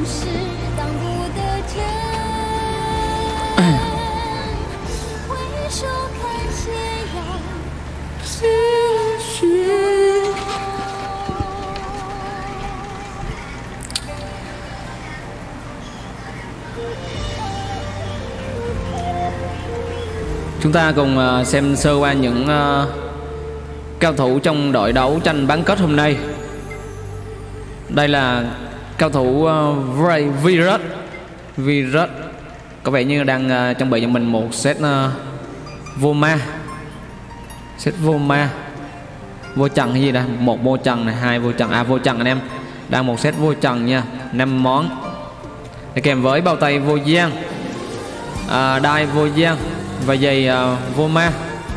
Chúng ta cùng xem sơ qua những cao thủ trong đội đấu tranh bán kết hôm nay. Đây là cao thủ Virus. Có vẻ như đang chuẩn bị cho mình một set vô ma. Set vô ma, vô trần hay gì đây? Một vô trần này, hai vô trần. Vô trần anh em. Đang một set vô trần nha, 5 món. Để kèm với bao tay vô gian, đai vô gian và giày vô ma.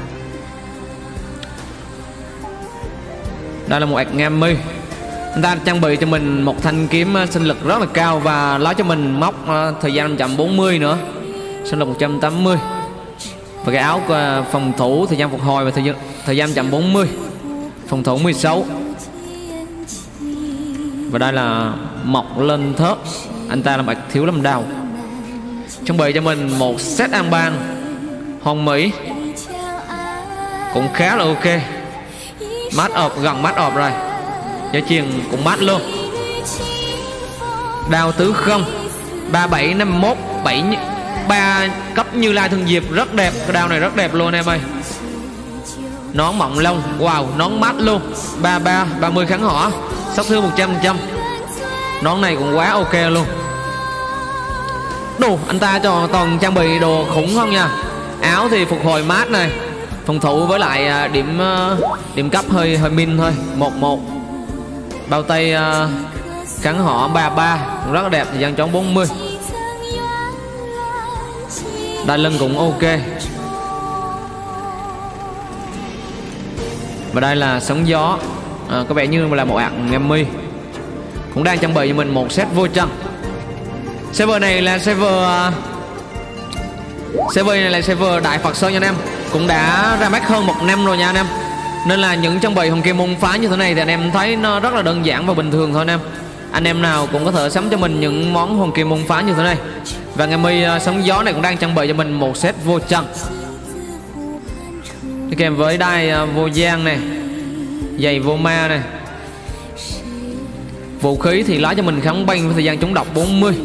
Đây là một Akami. Anh ta trang bị cho mình một thanh kiếm sinh lực rất là cao và lấy cho mình móc thời gian 140 nữa, sinh lực 180. Và cái áo phòng thủ thời gian phục hồi và thời gian 140, phòng thủ 16. Và đây là mọc lên thớt. Anh ta là bạch thiếu lâm đào. Trang bị cho mình một set an bang Hồng Mỹ, cũng khá là ok. Mát ọp, gần mát ọp rồi. Giá chuyền cũng mát luôn. Đao tứ không 3751 73 cấp Như Lai Thường Diệp, rất đẹp. Cái đao này rất đẹp luôn em ơi. Nón mỏng lông, wow, nón mát luôn. 33 30 kháng hỏa, sát thương 100%. Nón này cũng quá ok luôn. Đồ anh ta cho toàn trang bị đồ khủng không nha. Áo thì phục hồi mát này, phòng thủ với lại điểm cấp hơi min thôi, 11. Bao tay kháng hỏa 33 rất là đẹp, thời gian trống 40. Đai lưng cũng ok. Và đây là sóng gió, có vẻ như là một Akami. Cũng đang trang bị cho mình một set vô trần. Server này là server Đại Phật Sơn nha anh em. Cũng đã ra mắt hơn 1 năm rồi nha anh em. Nên là những trang bị hồng kim môn phái như thế này thì anh em thấy nó rất là đơn giản và bình thường thôi anh em. Anh em nào cũng có thể sắm cho mình những món hồng kim môn phái như thế này. Và Akami sóng gió này cũng đang trang bị cho mình một set vô trần, đi kèm với đai vô gian này, giày vô ma này. Vũ khí thì lấy cho mình kháng băng với thời gian chống độc 40.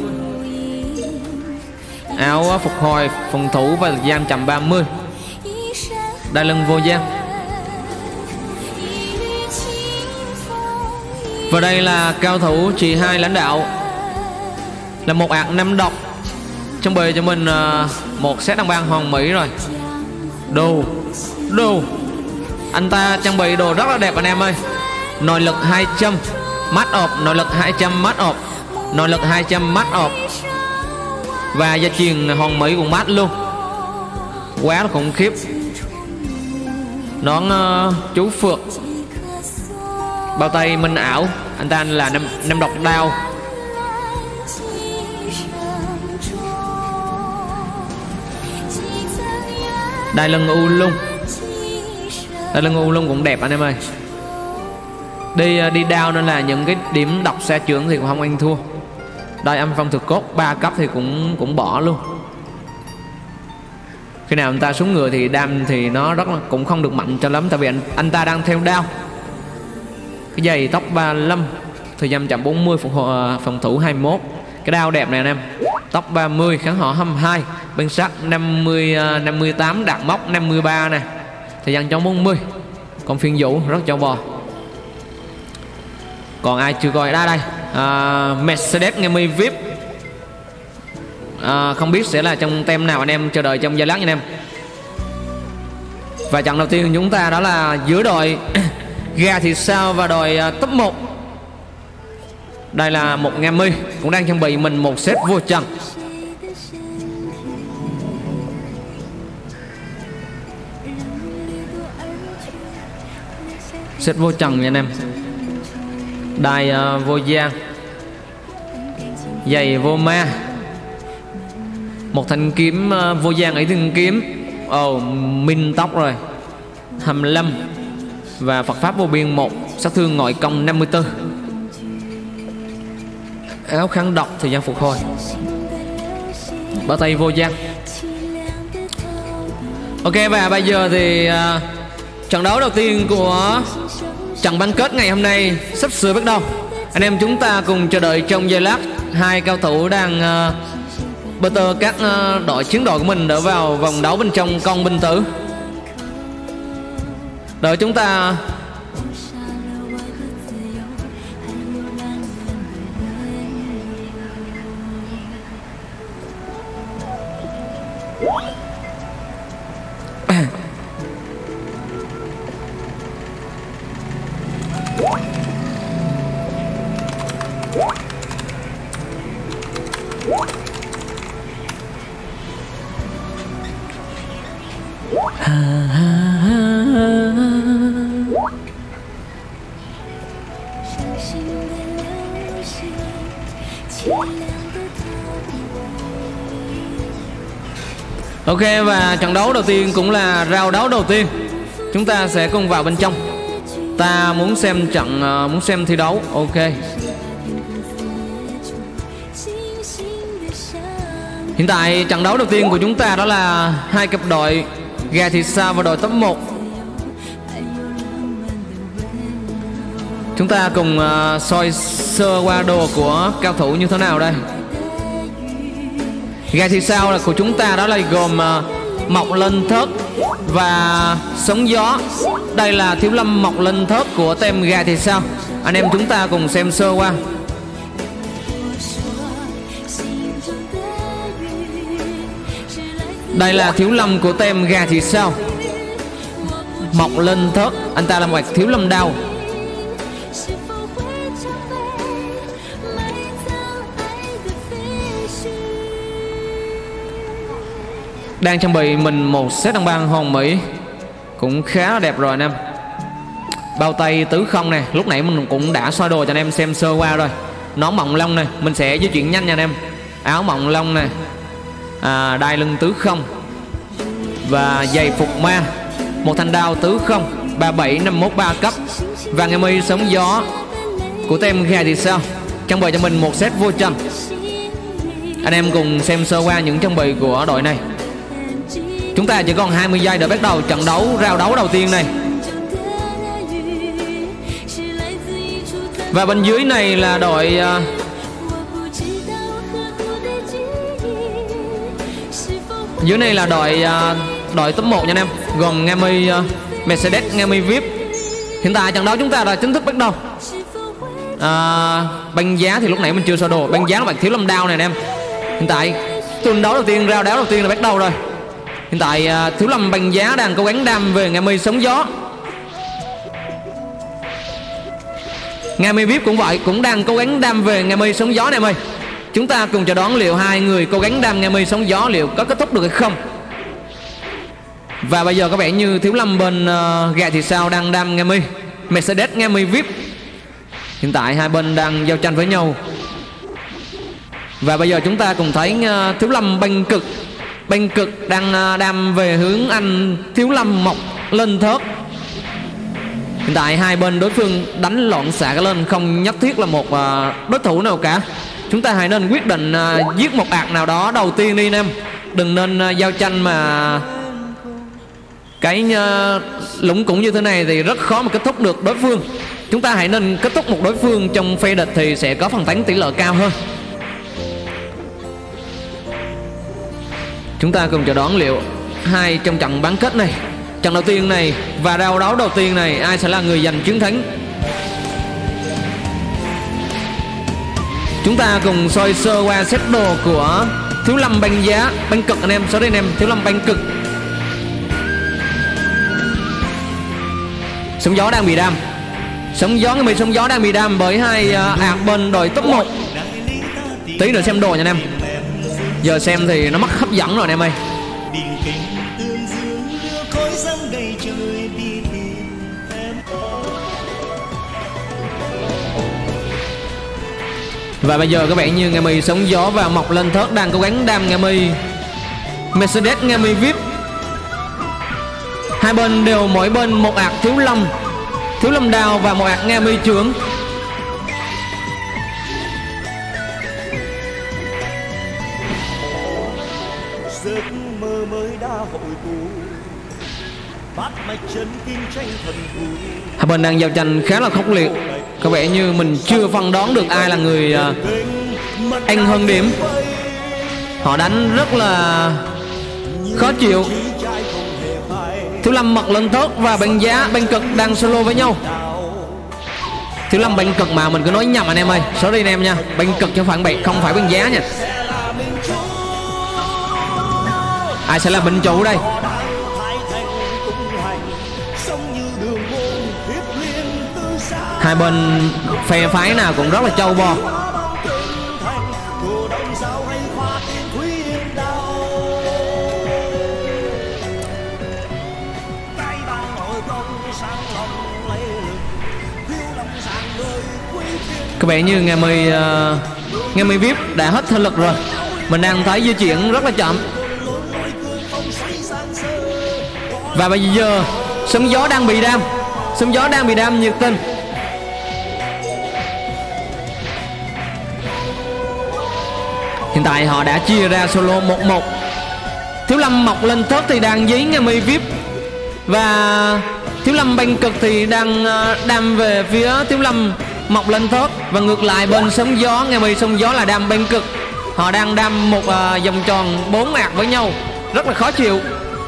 Áo phục hồi, phòng thủ và thời gian 130. Đai lưng vô gian. Và đây là cao thủ chị hai lãnh đạo, là một năm độc, trang bị cho mình một set đăng bang Hoàng Mỹ rồi. Đồ anh ta trang bị đồ rất là đẹp anh em ơi. Nội lực 200 mát ọp, nội lực 200 mát ọp, nội lực 200 mát ọp. Và gia truyền Hoàng Mỹ cũng mát luôn, quá là khủng khiếp. Nón chú phượng, bao tay minh ảo. Anh ta là năm độc đao. Đai lưng u lung, đai lưng u lung cũng đẹp anh em ơi. Đi đao nên là những cái điểm độc xa trưởng thì cũng không ăn thua. Đai âm phong thực cốt 3 cấp thì cũng bỏ luôn. Khi nào anh ta xuống ngựa thì đam thì nó rất là cũng không được mạnh cho lắm, tại vì anh ta đang theo đao. Cái giày tóc 35, thời gian 140, phòng thủ 21. Cái đao đẹp này anh em. Tóc 30, kháng họ 22, bên sắt 58, đạn móc 53 nè, thời gian chống 40. Còn phiên vũ rất cho bò. Còn ai chưa coi đây Mercedes Akami VIP, không biết sẽ là trong tem nào, anh em chờ đợi trong giây lát nha anh em. Và trận đầu tiên của chúng ta đó là giữa đội Gà Thị Sao và đội top 1. Đây là một Akami cũng đang trang bị mình một set vô trần. Set vô trần nha anh em. Đai vô gian, giày vô ma, một thanh kiếm vô gian ấy thương kiếm. Minh tóc rồi 25 và Phật pháp vô biên 1, sát thương ngoại công 54. áo kháng độc thời gian phục hồi, bao tay vô gian. Ok, và bây giờ thì trận đấu đầu tiên của trận bán kết ngày hôm nay sắp sửa bắt đầu. Anh em chúng ta cùng chờ đợi trong giây lát. Hai cao thủ đang battle các chiến đội của mình đỡ vào vòng đấu bên trong con binh tử. Đợi chúng ta ok, và trận đấu đầu tiên cũng là round đấu đầu tiên. Chúng ta sẽ cùng vào bên trong. Ta muốn xem trận, muốn xem thi đấu. Ok. Hiện tại trận đấu đầu tiên của chúng ta đó là hai cặp đội Gà Thịt Sao và đội top 1. Chúng ta cùng soi sơ qua đồ của cao thủ như thế nào đây. Gà Thịt Sao là của chúng ta đó là gồm Mộc Linh Thớt và Sóng Gió. Đây là Thiếu Lâm Mộc Linh Thớt của team Gà Thịt Sao. Anh em chúng ta cùng xem sơ qua. Đây là Thiếu Lâm của team Gà Thịt Sao. Mộc Linh Thớt, anh ta là một Thiếu Lâm đao. Đang trang bị mình một set đăng băng hòn Mỹ cũng khá là đẹp rồi anh em. Bao tay tứ không nè, lúc nãy mình cũng đã soi đồ cho anh em xem sơ qua rồi. Nón mộng lông này, mình sẽ di chuyển nhanh nha anh em. Áo mộng lông này, đai lưng tứ không và giày phục ma, một thanh đao tứ không 37513 cấp và nghe mi Sóng Gió của team Gà Thịt Sao trang bị cho mình một set vô tranh. Anh em cùng xem sơ qua những trang bị của đội này. Chúng ta chỉ còn 20 giây để bắt đầu trận đấu round đấu đầu tiên này. Và bên dưới này là đội dưới này là đội top 1 nha anh em, gồm Nga Mi Mercedes, Nga Mi VIP. Hiện tại trận đấu chúng ta đã chính thức bắt đầu. Băng giá thì lúc nãy mình chưa soi đồ. Băng giá là bạn Thiếu Lâm đao này anh em. Hiện tại tuần đấu đầu tiên, round đấu đầu tiên là bắt đầu rồi. Hiện tại Thiếu Lâm băng giá đang cố gắng đam về Nga Mi Sóng Gió. Nga Mi VIP cũng vậy, cũng đang cố gắng đam về Nga Mi Sóng Gió này em ơi. Chúng ta cùng chờ đón liệu hai người cố gắng đam Nga Mi Sóng Gió liệu có kết thúc được hay không. Và bây giờ có vẻ như Thiếu Lâm bên Gà Thịt Sao đang đam Nga Mi Mercedes, Nga Mi VIP. Hiện tại hai bên đang giao tranh với nhau. Và bây giờ chúng ta cùng thấy Thiếu Lâm băng cực đang đam về hướng anh Thiếu Lâm Mộc Linh Thớt. Hiện tại hai bên đối phương đánh loạn xạ cả lên, không nhất thiết là một đối thủ nào cả. Chúng ta hãy nên quyết định giết một ạc nào đó đầu tiên đi anh em. Đừng nên giao tranh mà cái lũng củng như thế này thì rất khó mà kết thúc được đối phương. Chúng ta hãy nên kết thúc một đối phương trong phe địch thì sẽ có phần thắng tỷ lệ cao hơn. Chúng ta cùng chờ đón liệu hai trong trận bán kết này, trận đầu tiên này và round đấu đầu tiên này, ai sẽ là người giành chiến thắng. Chúng ta cùng soi sơ qua set đồ của Thiếu Lâm băng giá, băng cực anh em, sorry anh em, Thiếu Lâm băng cực. Sóng Gió đang bị đam. Sóng Gió, Nga Mi Sóng Gió đang bị đam bởi hai ạc bên đội top 1. Tí nữa xem đồ nha anh em. Giờ xem thì nó mất hấp dẫn rồi anh em ơi. Và bây giờ có vẻ như Nga Mi Sóng Gió và Mộc Linh Thớt đang cố gắng đam Nga Mi Mercedes, Nga Mi VIP. Hai bên đều mỗi bên một ạc Thiếu Lâm đao và một ạc Nga Mi trưởng. giấc mơ mới đã hội tụ, bắt mạch chân kim tranh thần thù. Hai bên đang giao tranh khá là khốc liệt, có vẻ như mình chưa phân đoán được ai là người ăn hơn điểm. Họ đánh rất là khó chịu. Thiếu Lâm Mật Lên Thớt và Băng Giá Băng Cực đang solo với nhau. Thiếu Lâm Băng Cực mà mình cứ nói nhầm anh em ơi, sorry anh em nha. Băng Cực chứ không phải Băng Giá nha. Ai sẽ là minh chủ đây? Hai bên phe phái nào cũng rất là trâu bò. Có vẻ như Nghe My VIP đã hết thể lực rồi. Mình đang thấy di chuyển rất là chậm. Và bây giờ sóng gió đang bị đam nhiệt tình. Hiện tại họ đã chia ra solo 1-1. Thiếu Lâm Mọc Lên Thớt thì đang dí Nghe My VIP, và Thiếu Lâm Băng Cực thì đang đam về phía Thiếu Lâm Mọc Lên Thớt. Và ngược lại bên sóng gió, Nghe My sóng gió là đam Băng Cực. Họ đang đam một vòng tròn 4 ạc với nhau, rất là khó chịu.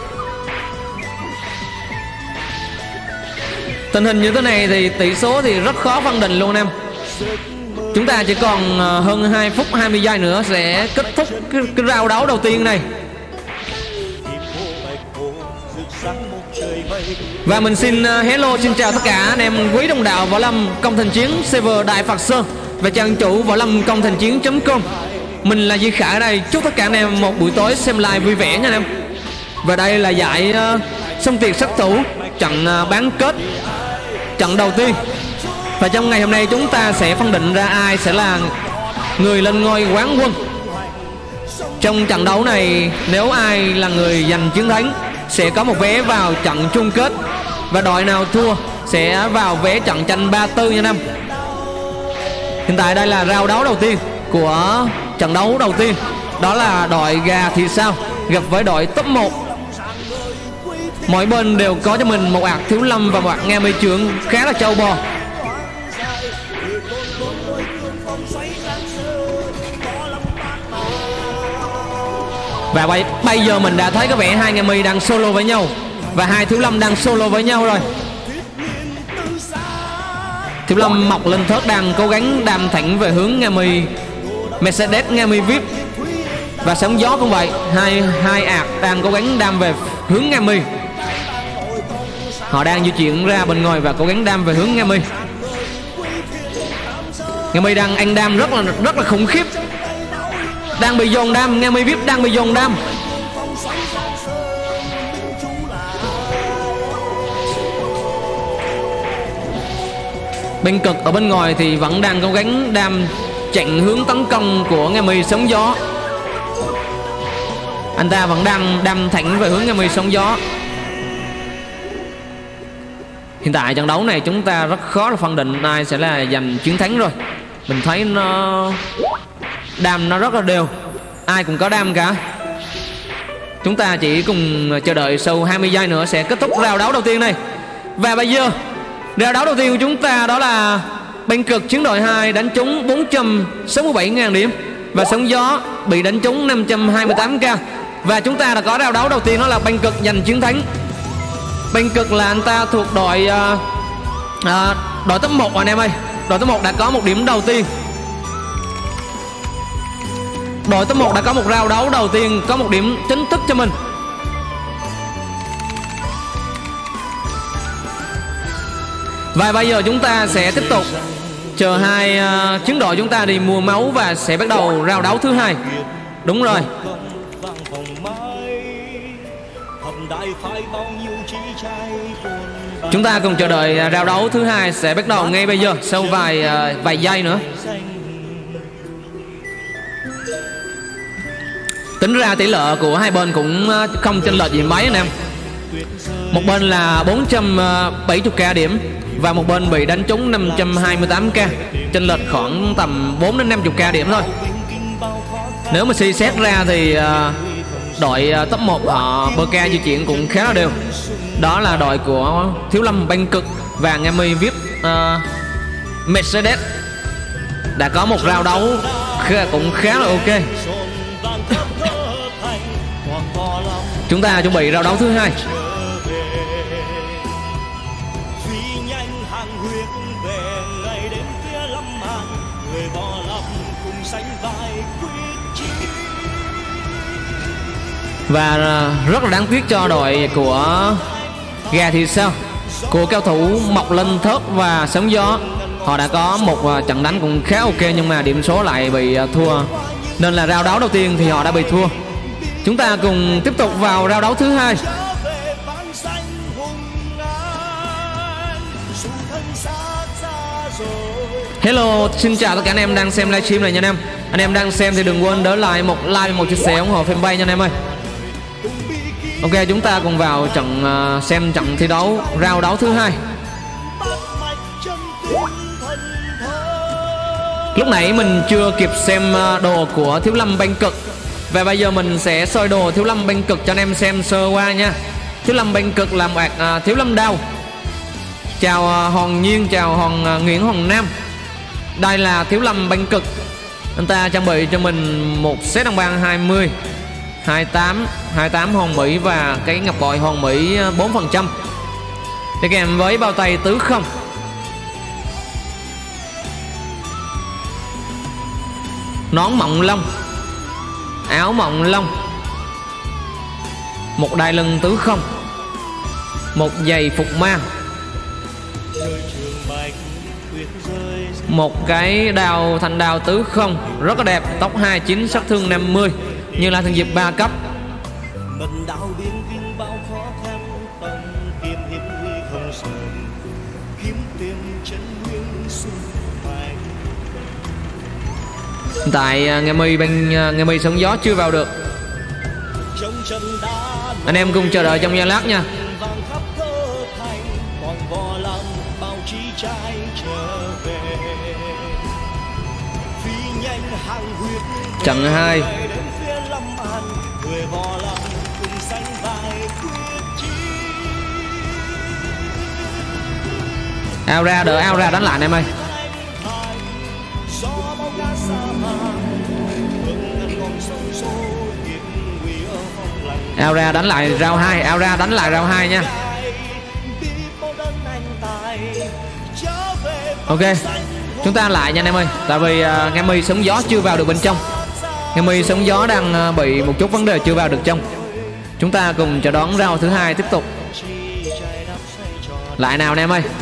Tình hình như thế này thì tỷ số thì rất khó phân định luôn em. Chúng ta chỉ còn hơn 2 phút 20 giây nữa sẽ kết thúc cái round đấu đầu tiên này. Và mình xin hello, xin chào tất cả anh em quý đồng đạo võ lâm Công Thành Chiến server Đại Phật Sơn và trang chủ võ lâm công thành chiến.com. Mình là Duy Khải ở đây. Chúc tất cả anh em một buổi tối xem live vui vẻ nha anh em. Và đây là giải Sông Tiệt Sát Thủ, trận bán kết, trận đầu tiên. Và trong ngày hôm nay chúng ta sẽ phân định ra ai sẽ là người lên ngôi quán quân. Trong trận đấu này, nếu ai là người giành chiến thắng sẽ có một vé vào trận chung kết, và đội nào thua sẽ vào vé trận tranh 3-4 nha năm. Hiện tại đây là round đấu đầu tiên của trận đấu đầu tiên. Đó là đội Gà Thị Sao gặp với đội top 1. Mỗi bên đều có cho mình một ạc Thiếu Lâm và một ạc Nghe My Trưởng khá là trâu bò. Và bây giờ mình đã thấy có vẻ hai Nghe My đang solo với nhau và hai Thiếu Lâm đang solo với nhau rồi. Thiếu Lâm Mọc Lên Thớt đang cố gắng đam thẳng về hướng Nghe My Mercedes, Nghe My VIP. Và sóng gió cũng vậy, hai ạc đang cố gắng đam về hướng Nghe My. Họ đang di chuyển ra bên ngoài và cố gắng đam về hướng Nghe My. Nghe My đang ăn đam rất là khủng khiếp, đang bị dồn đam. Nghe My VIP đang bị dồn đam. Bên Cực ở bên ngoài thì vẫn đang cố gắng đam chặn hướng tấn công của Nghe My Sóng Gió. Anh ta vẫn đang đam thẳng về hướng Nghe My Sóng Gió. Hiện tại trận đấu này chúng ta rất khó là phân định ai sẽ là giành chiến thắng rồi. Mình thấy đam nó rất là đều, ai cũng có đam cả. Chúng ta chỉ cùng chờ đợi sau 20 giây nữa sẽ kết thúc round đấu đầu tiên này. Và bây giờ round đấu đầu tiên của chúng ta đó là Băng Cực chiến đội 2 đánh trúng 467.000 điểm và Sóng Gió bị đánh trúng 528k. Và chúng ta đã có round đấu đầu tiên, đó là Băng Cực giành chiến thắng. Băng Cực là anh ta thuộc đội top 1 anh em ơi. Đội top 1 đã có một điểm đầu tiên. Đội top 1 đã có một round đấu đầu tiên, có một điểm chính thức cho mình. Và bây giờ chúng ta sẽ tiếp tục chờ hai chiến đội chúng ta đi mua máu và sẽ bắt đầu round đấu thứ hai. Đúng rồi. Chúng ta cùng chờ đợi round đấu thứ hai sẽ bắt đầu ngay bây giờ sau vài giây nữa. Tính ra tỷ lệ của hai bên cũng không chênh lệch gì mấy anh em. Một bên là 470k điểm và một bên bị đánh trúng 528k, chênh lệch khoảng tầm 4 đến 50k điểm thôi. Nếu mà suy xét ra thì Đội top 1 họ bơ ca di chuyển cũng khá là đều. Đó là đội của Thiếu Lâm Banh Cực và Nga Mi VIP Mercedes. Đã có một round đấu cũng khá là ok. Chúng ta chuẩn bị round đấu thứ hai. Và rất là đáng tiếc cho đội của Gà Thì Sao, của cao thủ Mộc Linh Thớt và Sóng Gió. Họ đã có một trận đánh cũng khá ok nhưng mà điểm số lại bị thua, nên là round đấu đầu tiên thì họ đã bị thua. Chúng ta cùng tiếp tục vào round đấu thứ hai. Hello, xin chào tất cả anh em đang xem livestream này nha anh em. Anh em đang xem thì đừng quên đỡ lại một like, một chia sẻ ủng hộ fanpage nha anh em ơi. Ok, chúng ta cùng vào xem trận thi đấu round đấu thứ hai. Lúc nãy mình chưa kịp xem đồ của Thiếu Lâm Banh Cực, và bây giờ mình sẽ soi đồ Thiếu Lâm Banh Cực cho anh em xem sơ qua nha. Thiếu Lâm Banh Cực là một Thiếu Lâm Đao. Chào Hòn Nhiên, chào Nguyễn Hồng Nam. Đây là Thiếu Lâm Banh Cực. Anh ta trang bị cho mình một set đồng bang 20, 28 hòn Mỹ và cái ngọc bội hòn Mỹ 4%. Đi kèm với bao tay tứ không. Nón mộng lông, áo mộng lông, một đai lưng tứ không, một giày phục ma, một cái thanh đao tứ không rất là đẹp, tốc 29, sát thương 50, như là thần diệp 3 cấp. Tại Nghe Mi Sóng Gió chưa vào được. Anh em cùng chờ đợi trong giây lát nha. Trận 2. Ao ra, đợi ao ra đánh lại em ơi. Ao ra đánh lại round 2, ao ra đánh lại round 2 nha. Ok, chúng ta lại nha anh em ơi. Tại vì Nghe Mi Sóng Gió chưa vào được bên trong. Nghe Mi Sóng Gió đang bị một chút vấn đề chưa vào được trong. Chúng ta cùng chờ đón round thứ hai tiếp tục. Lại nào anh em ơi.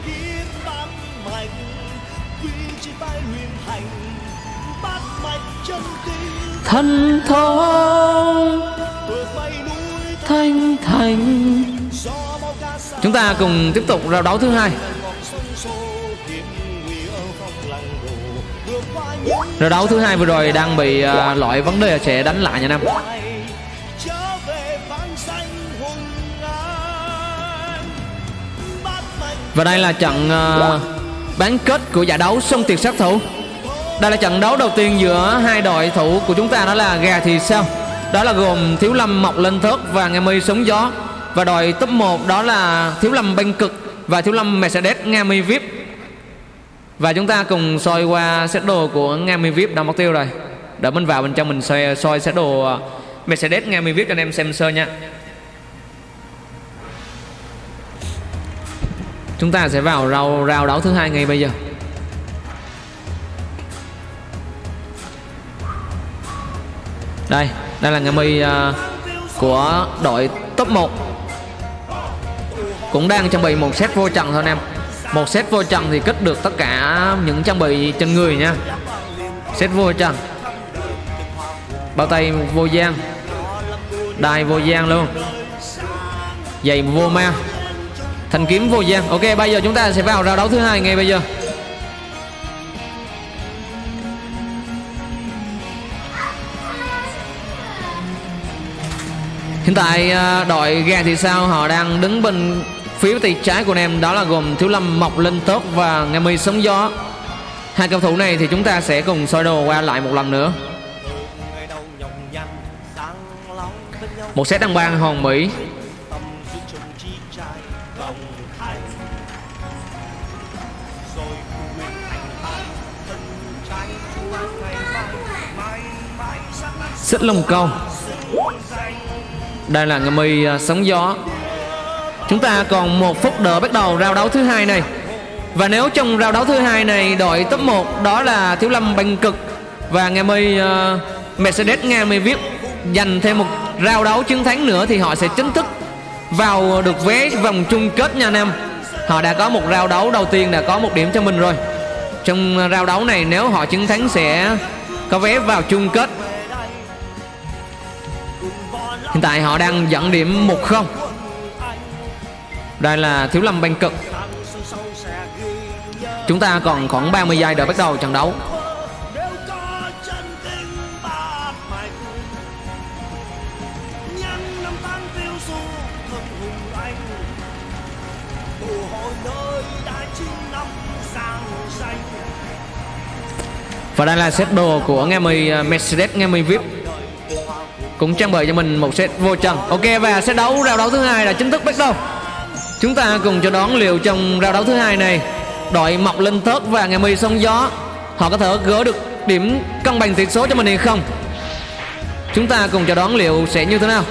Thân thong thanh thành. Chúng ta cùng tiếp tục round đấu thứ hai. Round đấu thứ hai vừa rồi đang bị loại vấn đề, sẽ đánh lại nha anh em. Và đây là trận bán kết của giải đấu Sông Tiệt Sát Thủ. Đây là trận đấu đầu tiên giữa hai đội thủ của chúng ta, đó là Gà Thì Sao. Đó là gồm Thiếu Lâm Mộc Linh Thớt và Nghe Mi Sóng Gió. Và đội top 1 đó là Thiếu Lâm Banh Cực và Thiếu Lâm Mercedes Nga Mi VIP. Và chúng ta cùng soi qua set đồ của Nga Mi VIP đã mất tiêu rồi. Đợi mình vào bên trong mình soi set đồ Mercedes Nga Mi VIP cho anh em xem sơ nha. Chúng ta sẽ vào round đấu thứ hai ngay bây giờ. Đây là Nga Mi của đội top 1. Cũng đang trang bị một set vô trần thôi anh em. Một set vô trần thì cất được tất cả những trang bị trên người nha. Set vô trần, bao tay vô gian, đai vô gian luôn, giày vô ma, thanh kiếm vô gian. Ok, bây giờ chúng ta sẽ vào round đấu thứ hai ngay bây giờ. Hiện tại đội Gà Thì Sao họ đang đứng bên phía tay trái của anh em, đó là gồm Thiếu Lâm Mộc Linh Tốt và Nghe Mi Sóng Gió. Hai cầu thủ này thì chúng ta sẽ cùng soi đồ qua lại một lần nữa. Một set đăng bang Hòn Mỹ. Xích Long Câu. Đây là Ngami Sóng Gió. Chúng ta còn 1 phút đỡ bắt đầu round đấu thứ hai này. Và nếu trong round đấu thứ hai này đội top 1 đó là Thiếu Lâm Băng Cực và Ngami Mercedes Ngami VIP giành thêm một round đấu chiến thắng nữa thì họ sẽ chính thức vào được vé vòng chung kết nha anh em. Họ đã có một round đấu đầu tiên, đã có 1 điểm cho mình rồi. Trong round đấu này nếu họ chiến thắng sẽ có vé vào chung kết. Hiện tại họ đang dẫn điểm 1-0. Đây là Thiếu Lâm Băng Cực. Chúng ta còn khoảng 30 giây để bắt đầu trận đấu. Và đây là set đồ của Ngami Mercedes Ngami VIP, cũng trang bị cho mình một set vô trần. Ok, và set đấu round đấu thứ hai là chính thức bắt đầu. Chúng ta cùng cho đón liệu trong round đấu thứ hai này đội Mộc Linh Thớt và Ngami Sóng Gió họ có thể gỡ được điểm cân bằng tỷ số cho mình hay không. Chúng ta cùng cho đón liệu sẽ như thế nào.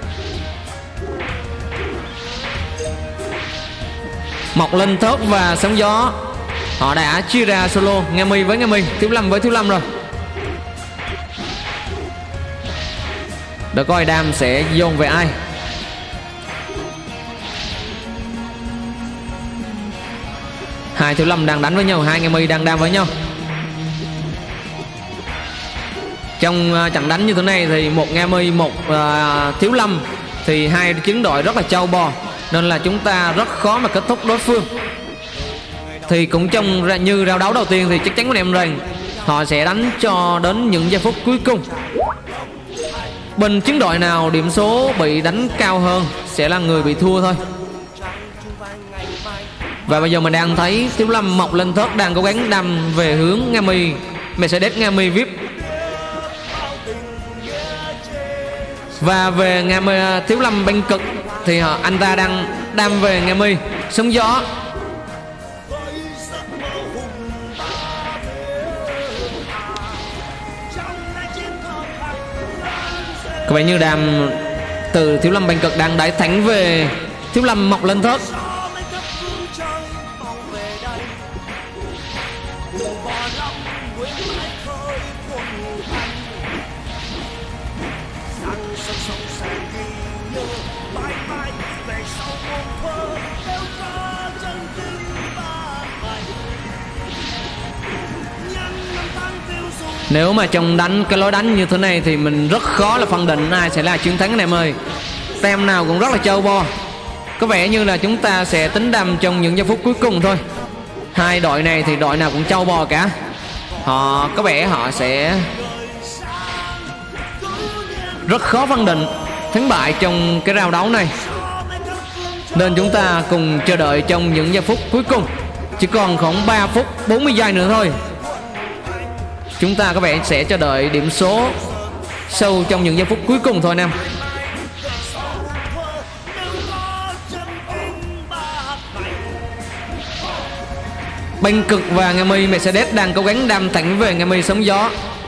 Mộc Linh Thớt và Sóng Gió họ đã chia ra solo, Ngami với Ngami, Thiếu Lâm với Thiếu Lâm rồi. Để coi đam sẽ dồn về ai. Hai Thiếu Lâm đang đánh với nhau, hai Ngami đang đam với nhau. Trong trận đánh như thế này thì một Ngami, một Thiếu Lâm thì hai chiến đội rất là trâu bò, nên là chúng ta rất khó mà kết thúc đối phương. Thì cũng trong như round đấu đầu tiên thì chắc chắn anh em rằng họ sẽ đánh cho đến những giây phút cuối cùng. Bên chiến đội nào điểm số bị đánh cao hơn sẽ là người bị thua thôi. Và bây giờ mình đang thấy Thiếu Lâm Mộc Linh Thớt đang cố gắng đâm về hướng Ngami Mercedes Ngami VIP. Và về Ngami Thiếu Lâm Băng Cực thì anh ta đang đâm về Ngami Sóng Gió. Có vẻ như đam từ Thiếu Lâm Băng Cực đang đẩy thẳng về Thiếu Lâm Mộc Linh Thớt. Nếu mà trong đánh cái lối đánh như thế này thì mình rất khó là phân định ai sẽ là chiến thắng anh em ơi. Tem nào cũng rất là trâu bo. Có vẻ như là chúng ta sẽ tính đâm trong những giây phút cuối cùng thôi. Hai đội này thì đội nào cũng trâu bò cả. Họ có vẻ họ sẽ rất khó phân định thắng bại trong cái round đấu này. Nên chúng ta cùng chờ đợi trong những giây phút cuối cùng. Chỉ còn khoảng 3 phút 40 giây nữa thôi. Chúng ta có vẻ sẽ chờ đợi điểm số sâu trong những giây phút cuối cùng thôi anh em. Băng Cực và Ngami Mercedes đang cố gắng đâm thẳng về Ngami Sóng Gió.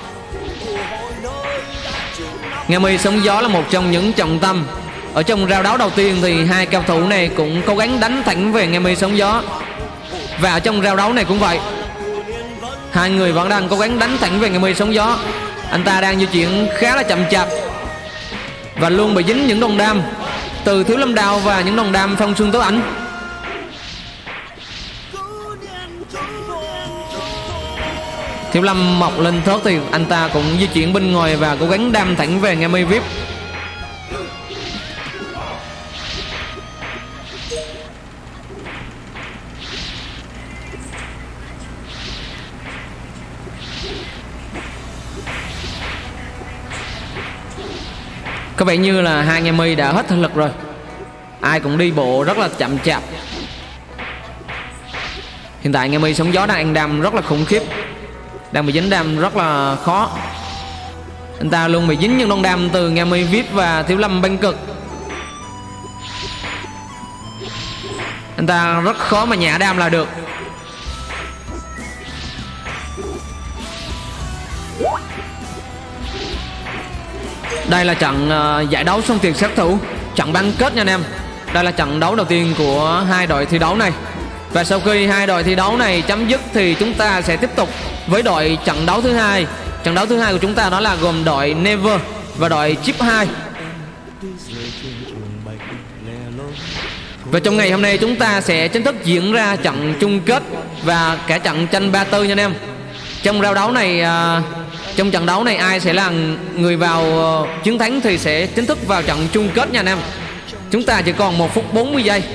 Ngami Sóng Gió là một trong những trọng tâm. Ở trong round đấu đầu tiên thì hai cao thủ này cũng cố gắng đánh thẳng về Ngami Sóng Gió. Và ở trong round đấu này cũng vậy. Hai người vẫn đang cố gắng đánh thẳng về Ngami Sóng Gió. Anh ta đang di chuyển khá là chậm chạp và luôn bị dính những đòn đam từ Thiếu Lâm Đao và những đòn đam Phong Xuân Tố Ảnh. Thiếu Lâm Mộc Linh Thớt thì anh ta cũng di chuyển bên ngoài và cố gắng đam thẳng về Ngami VIP. Có vẻ như là hai Ngami đã hết thể lực rồi. Ai cũng đi bộ rất là chậm chạp. Hiện tại Ngami Sóng Gió đang ăn đam rất là khủng khiếp, đang bị dính đam rất là khó. Anh ta luôn bị dính những đòn đam từ Ngami VIP và Thiếu Lâm bênh cực. Anh ta rất khó mà nhả đam là được. Đây là trận giải đấu song tiền sát thủ, trận bán kết nha anh em. Đây là trận đấu đầu tiên của hai đội thi đấu này. Và sau khi hai đội thi đấu này chấm dứt thì chúng ta sẽ tiếp tục với đội trận đấu thứ hai. Trận đấu thứ hai của chúng ta đó là gồm đội Never và đội Chip 2. Và trong ngày hôm nay chúng ta sẽ chính thức diễn ra trận chung kết và cả trận tranh 3-4 nha anh em. Trong round đấu này, trong trận đấu này ai sẽ là người vào chiến thắng thì sẽ chính thức vào trận chung kết nha anh em. Chúng ta chỉ còn 1 phút 40 giây.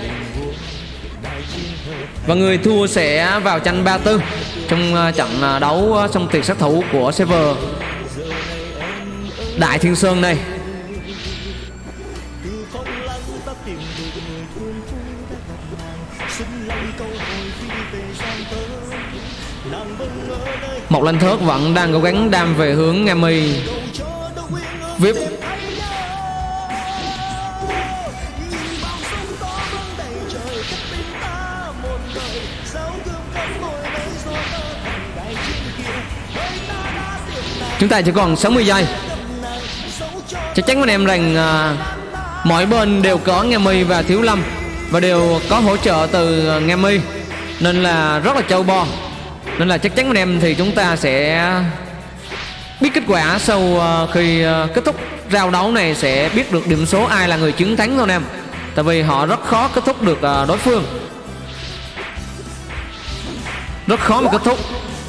Và người thua sẽ vào tranh 3-4 trong trận đấu song tiền sát thủ của server Đại Thiên Sơn này. Một Lanh Thớt vẫn đang cố gắng đam về hướng Ngami VIP. Chúng ta chỉ còn 60 giây. Chắc chắn anh em rằng mỗi bên đều có Ngami và Thiếu Lâm và đều có hỗ trợ từ Ngami, nên là rất là trâu bo. Nên là chắc chắn anh em thì chúng ta sẽ biết kết quả sau khi kết thúc round đấu này, sẽ biết được điểm số ai là người chiến thắng thôi anh em. Tại vì họ rất khó kết thúc được đối phương, rất khó mà kết thúc.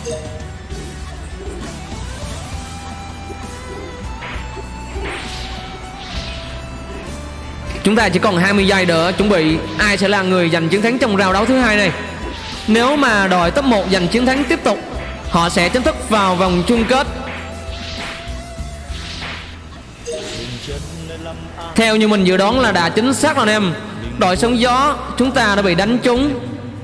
Chúng ta chỉ còn 20 giây nữa chuẩn bị ai sẽ là người giành chiến thắng trong round đấu thứ hai này. Nếu mà đội top 1 giành chiến thắng tiếp tục, họ sẽ chính thức vào vòng chung kết. Theo như mình dự đoán là đã chính xác rồi anh em. Đội Sóng Gió chúng ta đã bị đánh trúng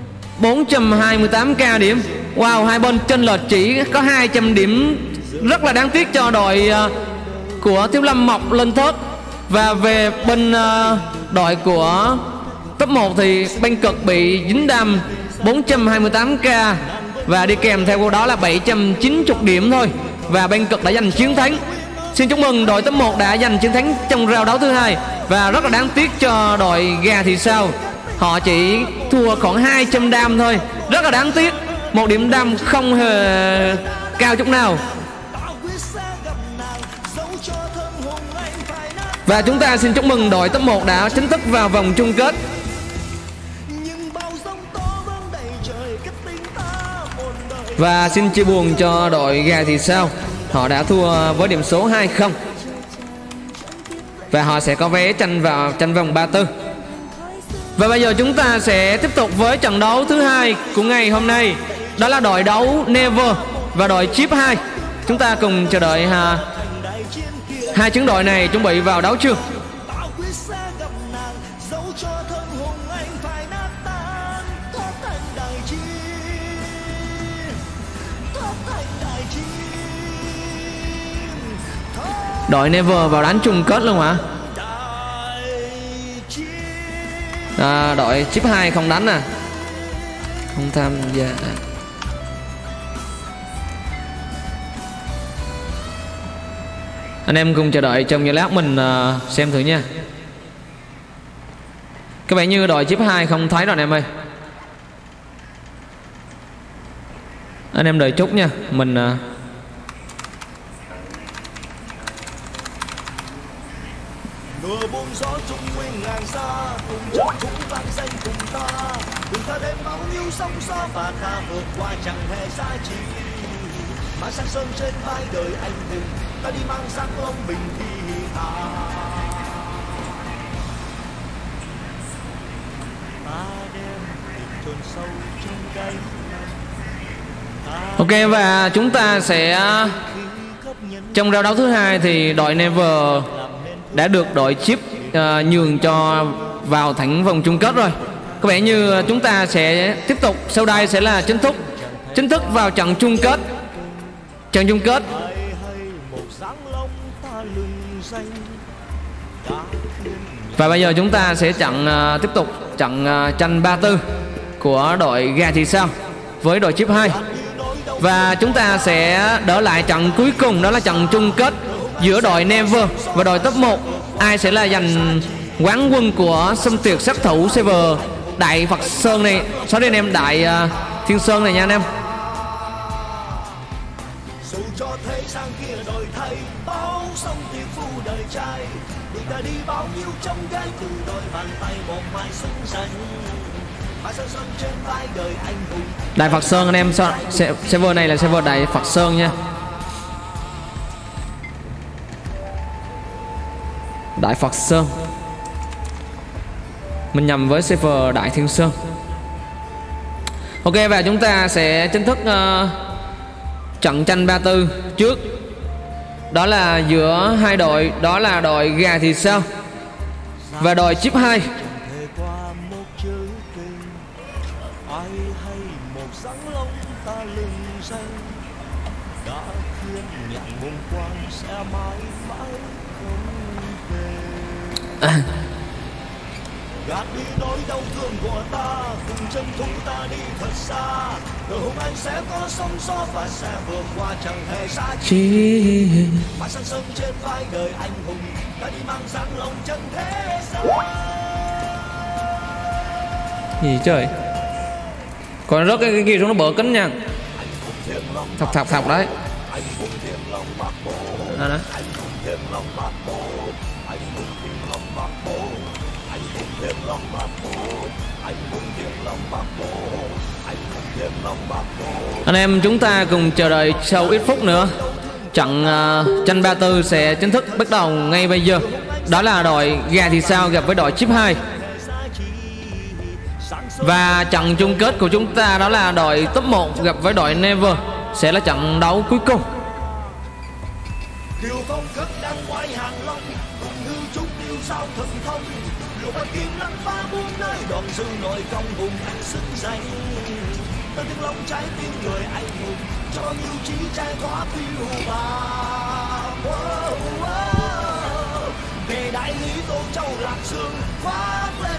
428k điểm. Wow, hai bên chênh lệch chỉ có 200 điểm, rất là đáng tiếc cho đội của Thiếu Lâm Mộc Lên Thớt. Và về bên đội của top 1 thì bênh cực bị dính đam 428k và đi kèm theo đó là 790 điểm thôi, và bênh cực đã giành chiến thắng. Xin chúc mừng đội top 1 đã giành chiến thắng trong round đấu thứ hai. Và rất là đáng tiếc cho đội Gà thì sao, họ chỉ thua khoảng 200 đam thôi, rất là đáng tiếc. Một điểm đam không hề cao chút nào. Và chúng ta xin chúc mừng đội top 1 đã chính thức vào vòng chung kết. Và xin chia buồn cho đội Gà thì sao, họ đã thua với điểm số 2-0. Và họ sẽ có vé tranh vòng 3-4. Và bây giờ chúng ta sẽ tiếp tục với trận đấu thứ hai của ngày hôm nay. Đó là đội đấu Never và đội Chip 2. Chúng ta cùng chờ đợi hai chiến đội này chuẩn bị vào đấu trường. Đội Never vào đánh chung kết luôn hả? Đội Chip 2 không đánh à? Không tham gia. Anh em cùng chờ đợi trong giây lát mình xem thử nha. Các bạn như đội Chip 2 không thấy rồi anh em ơi. Anh em đợi chút nha. Mình mưa buông gió trung nguyên ngàn xa, cùng chân chúng vang danh cùng ta. Cùng ta đem bao nhiêu sóng gió và ta vượt qua chẳng hề xa chi. Mà sang sơn trên vai đời anh hùng, ta đi mang sáng ông bình thi tha. Ta đem tình chôn sâu trong cánh. Ok, và chúng ta sẽ trong round đấu thứ hai thì đội Never đã được đội Chip nhường cho vào thẳng vòng chung kết rồi. Có vẻ như chúng ta sẽ tiếp tục, sau đây sẽ là chính thức vào trận chung kết. Trận chung kết Và bây giờ chúng ta sẽ chặn tiếp tục chặn tranh 34 của đội Gà Thì Sao với đội chip 2. Và chúng ta sẽ đỡ lại trận cuối cùng, đó là trận chung kết giữa đội Never và đội top 1. Ai sẽ là giành quán quân của xâm tiệc sát thủ server Đại Phật Sơn này, sorry anh em, Đại Thiên Sơn này nha anh em. Dù cho thế sang kia đổi thay, bao sông tiền phu đời trai, người ta đi bao nhiêu trong gai từ đôi bàn tay một mai sung danh. Mà sơn sơn trên vai đời anh hùng. Đại Phật Sơn anh em, server này là server Đại Phật Sơn nha. Đại Phật Sơn mình nhầm với server Đại Thiên Sơn. Ok, và chúng ta sẽ chính thức trận tranh 34 trước. Đó là giữa hai đội, đó là đội Gà Thì Sao và đội chip 2. Gạt đi nỗi đau thương của ta, cùng chân chúng ta đi thật xa. Rồi hôm anh sẽ có sóng gió và sẽ vượt qua chẳng hề xa chi. Mà sân sân trên vai đời anh hùng, ta đi mang dáng lòng chân thế gian. Gì trời, còn rớt cái kia xuống nó bỡ kính nha. Thọc đấy. Đó đó. Anh em chúng ta cùng chờ đợi sau ít phút nữa, trận tranh 34 sẽ chính thức bắt đầu ngay bây giờ. Đó là đội Gà Thì Sao gặp với đội chip 2. Và trận chung kết của chúng ta đó là đội top 1 gặp với đội Never, sẽ là trận đấu cuối cùng. Kiều phong cất đang ngoài hàng long, cùng hư trúc tiêu sao thần thông. Lục bạch kim lăng ba muôn nơi, đoàn sư nội công hùng anh xứng danh. Tân tiếng lòng trái tim người anh hùng, cho nhiều chí trai thoát phiêu bạc. Về đại lý Tô Châu Lạc Dương khoác lên.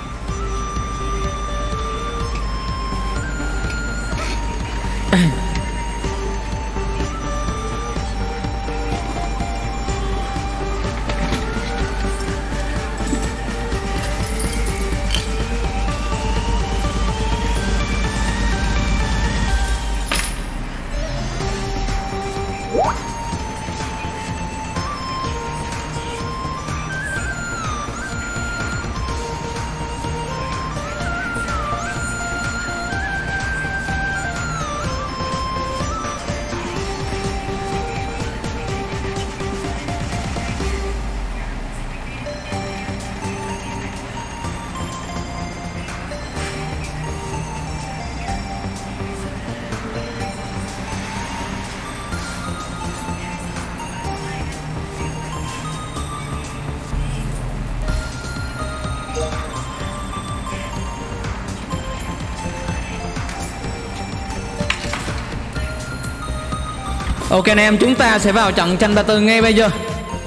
Ok anh em, chúng ta sẽ vào trận tranh 34 ngay bây giờ.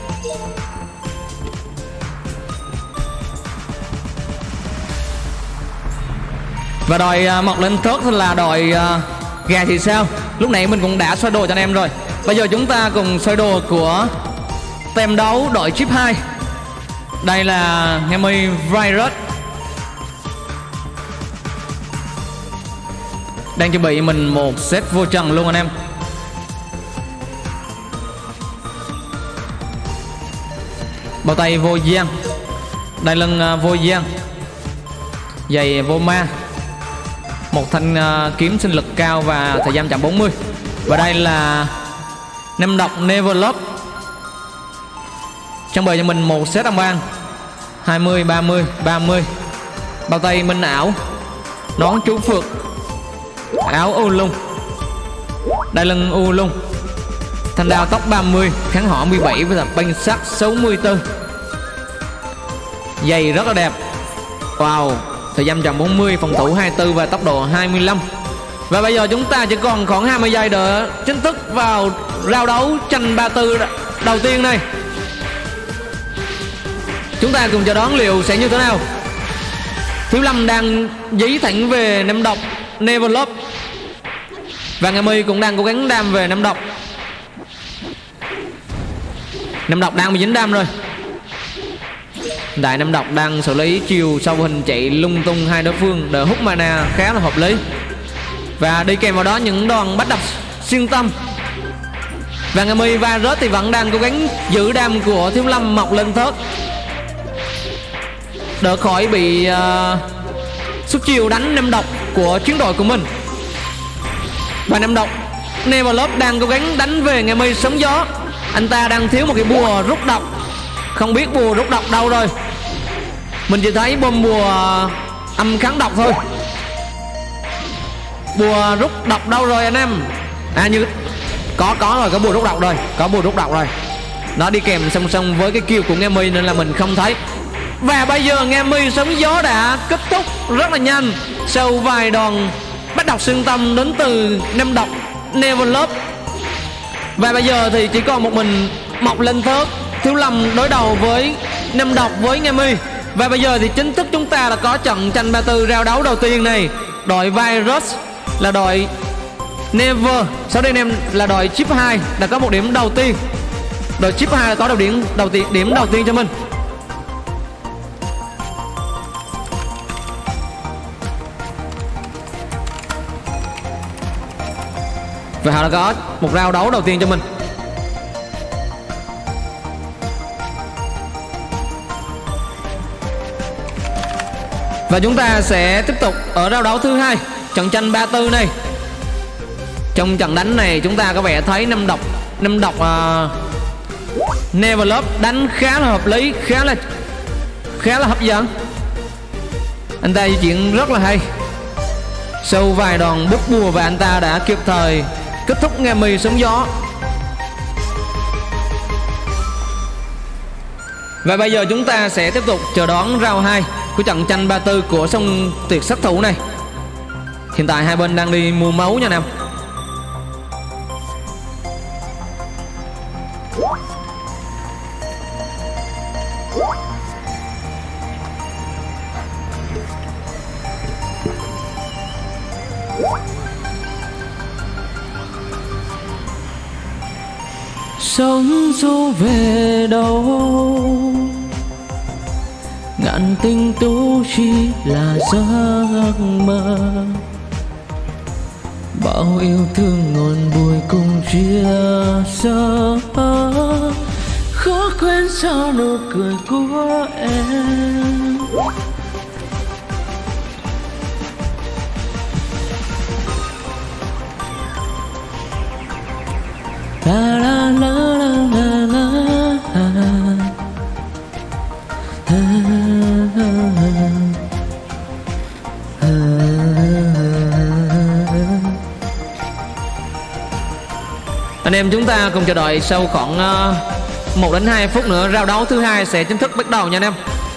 Và đội mọc lên thớt là đội Gà Thì Sao. Lúc nãy mình cũng đã soi đồ cho anh em rồi. Bây giờ chúng ta cùng soi đồ của tem đấu đội chip 2. Đây là Hemi Virus, đang chuẩn bị mình một set vô trần luôn anh em. Bao tay vô gian, đai lưng vô gian, giày vô ma, một thanh kiếm sinh lực cao và thời gian chạm 40. Và đây là nem độc Never Love, trang bị cho mình một set âm ban 20 30 30. Bao tay minh ảo, nón chú phượt, áo u lung, đai lưng u lung, thanh đao tốc 30, kháng họ 17 và banh sắt 64. Giày rất là đẹp. Wow, thời gian chậm 40, phòng thủ 24 và tốc độ 25. Và bây giờ chúng ta chỉ còn khoảng 20 giây để chính thức vào round đấu tranh 34 đầu tiên này. Chúng ta cùng chờ đón liệu sẽ như thế nào. Thiếu Lâm đang dí thẳng về năm độc Never Love, và Nga My cũng đang cố gắng đam về năm độc. Năm độc đang bị dính đam rồi. Đại năm độc đang xử lý chiều sau hình chạy lung tung hai đối phương để hút mana khá là hợp lý, và đi kèm vào đó những đòn bắt đập xuyên tâm. Và Nga My và Rớt thì vẫn đang cố gắng giữ đam của Thiếu Lâm mọc lên thớt đỡ khỏi bị xuất chiều đánh năm độc của chiến đội của mình. Và năm độc Never Love đang cố gắng đánh về Nga My sóng gió. Anh ta đang thiếu một cái bùa rút độc, không biết bùa rút độc đâu rồi. Mình chỉ thấy bom bùa âm kháng độc thôi. Bùa rút độc đâu rồi anh em? Như có rồi, có bùa rút độc rồi, có bùa rút độc rồi. Nó đi kèm song song với cái kill của Nga My nên là mình không thấy. Và bây giờ Nga My sóng gió đã kết thúc rất là nhanh sau vài đòn bắt độc xuyên tâm đến từ năm độc Never Love. Và bây giờ thì chỉ còn một mình mọc lên thớt Thiếu Lâm đối đầu với năm độc với Nga My. Và bây giờ thì chính thức chúng ta là có trận tranh 34 round đấu đầu tiên này. Đội Virus là đội Never, sau đây anh em là đội Chip 2 đã có một điểm đầu tiên. Đội Chip 2 là có điểm đầu tiên cho mình. Và họ đã có một round đấu đầu tiên cho mình. Và chúng ta sẽ tiếp tục ở round đấu thứ hai, trận tranh 34 này. Trong trận đánh này chúng ta có vẻ thấy năm độc Never Love đánh khá là hợp lý, khá là hấp dẫn. Anh ta di chuyển rất là hay. Sau vài đòn bút bùa và anh ta đã kịp thời kết thúc Nga My sóng gió. Và bây giờ chúng ta sẽ tiếp tục chờ đón round 2 của trận tranh 34 của song tuyệt sát thủ này. Hiện tại hai bên đang đi mua máu nha anh em. Sống dấu về đâu, ngàn tình tú chỉ là giấc mơ. Bao yêu thương ngọn bùi cùng chia sẻ, khó quên sao nụ cười của em. La la la la la Anh em chúng ta cùng chờ đợi sau khoảng 1 đến 2 phút nữa round đấu thứ hai sẽ chính thức bắt đầu nha anh em.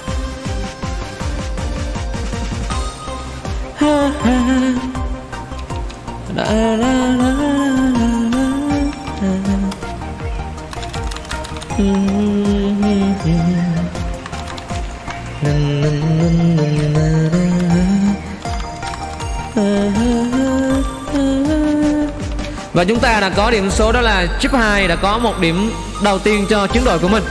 Và chúng ta đã có điểm số đó là Chip 2 đã có một điểm đầu tiên cho chiến đội của mình.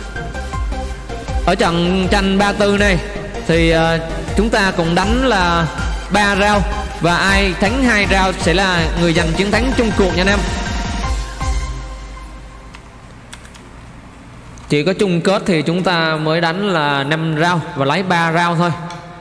Ở trận tranh 34 này thì chúng ta cũng đánh là 3 round, và ai thắng 2 round sẽ là người giành chiến thắng chung cuộc nha anh em. Chỉ có chung kết thì chúng ta mới đánh là 5 round và lấy 3 round thôi.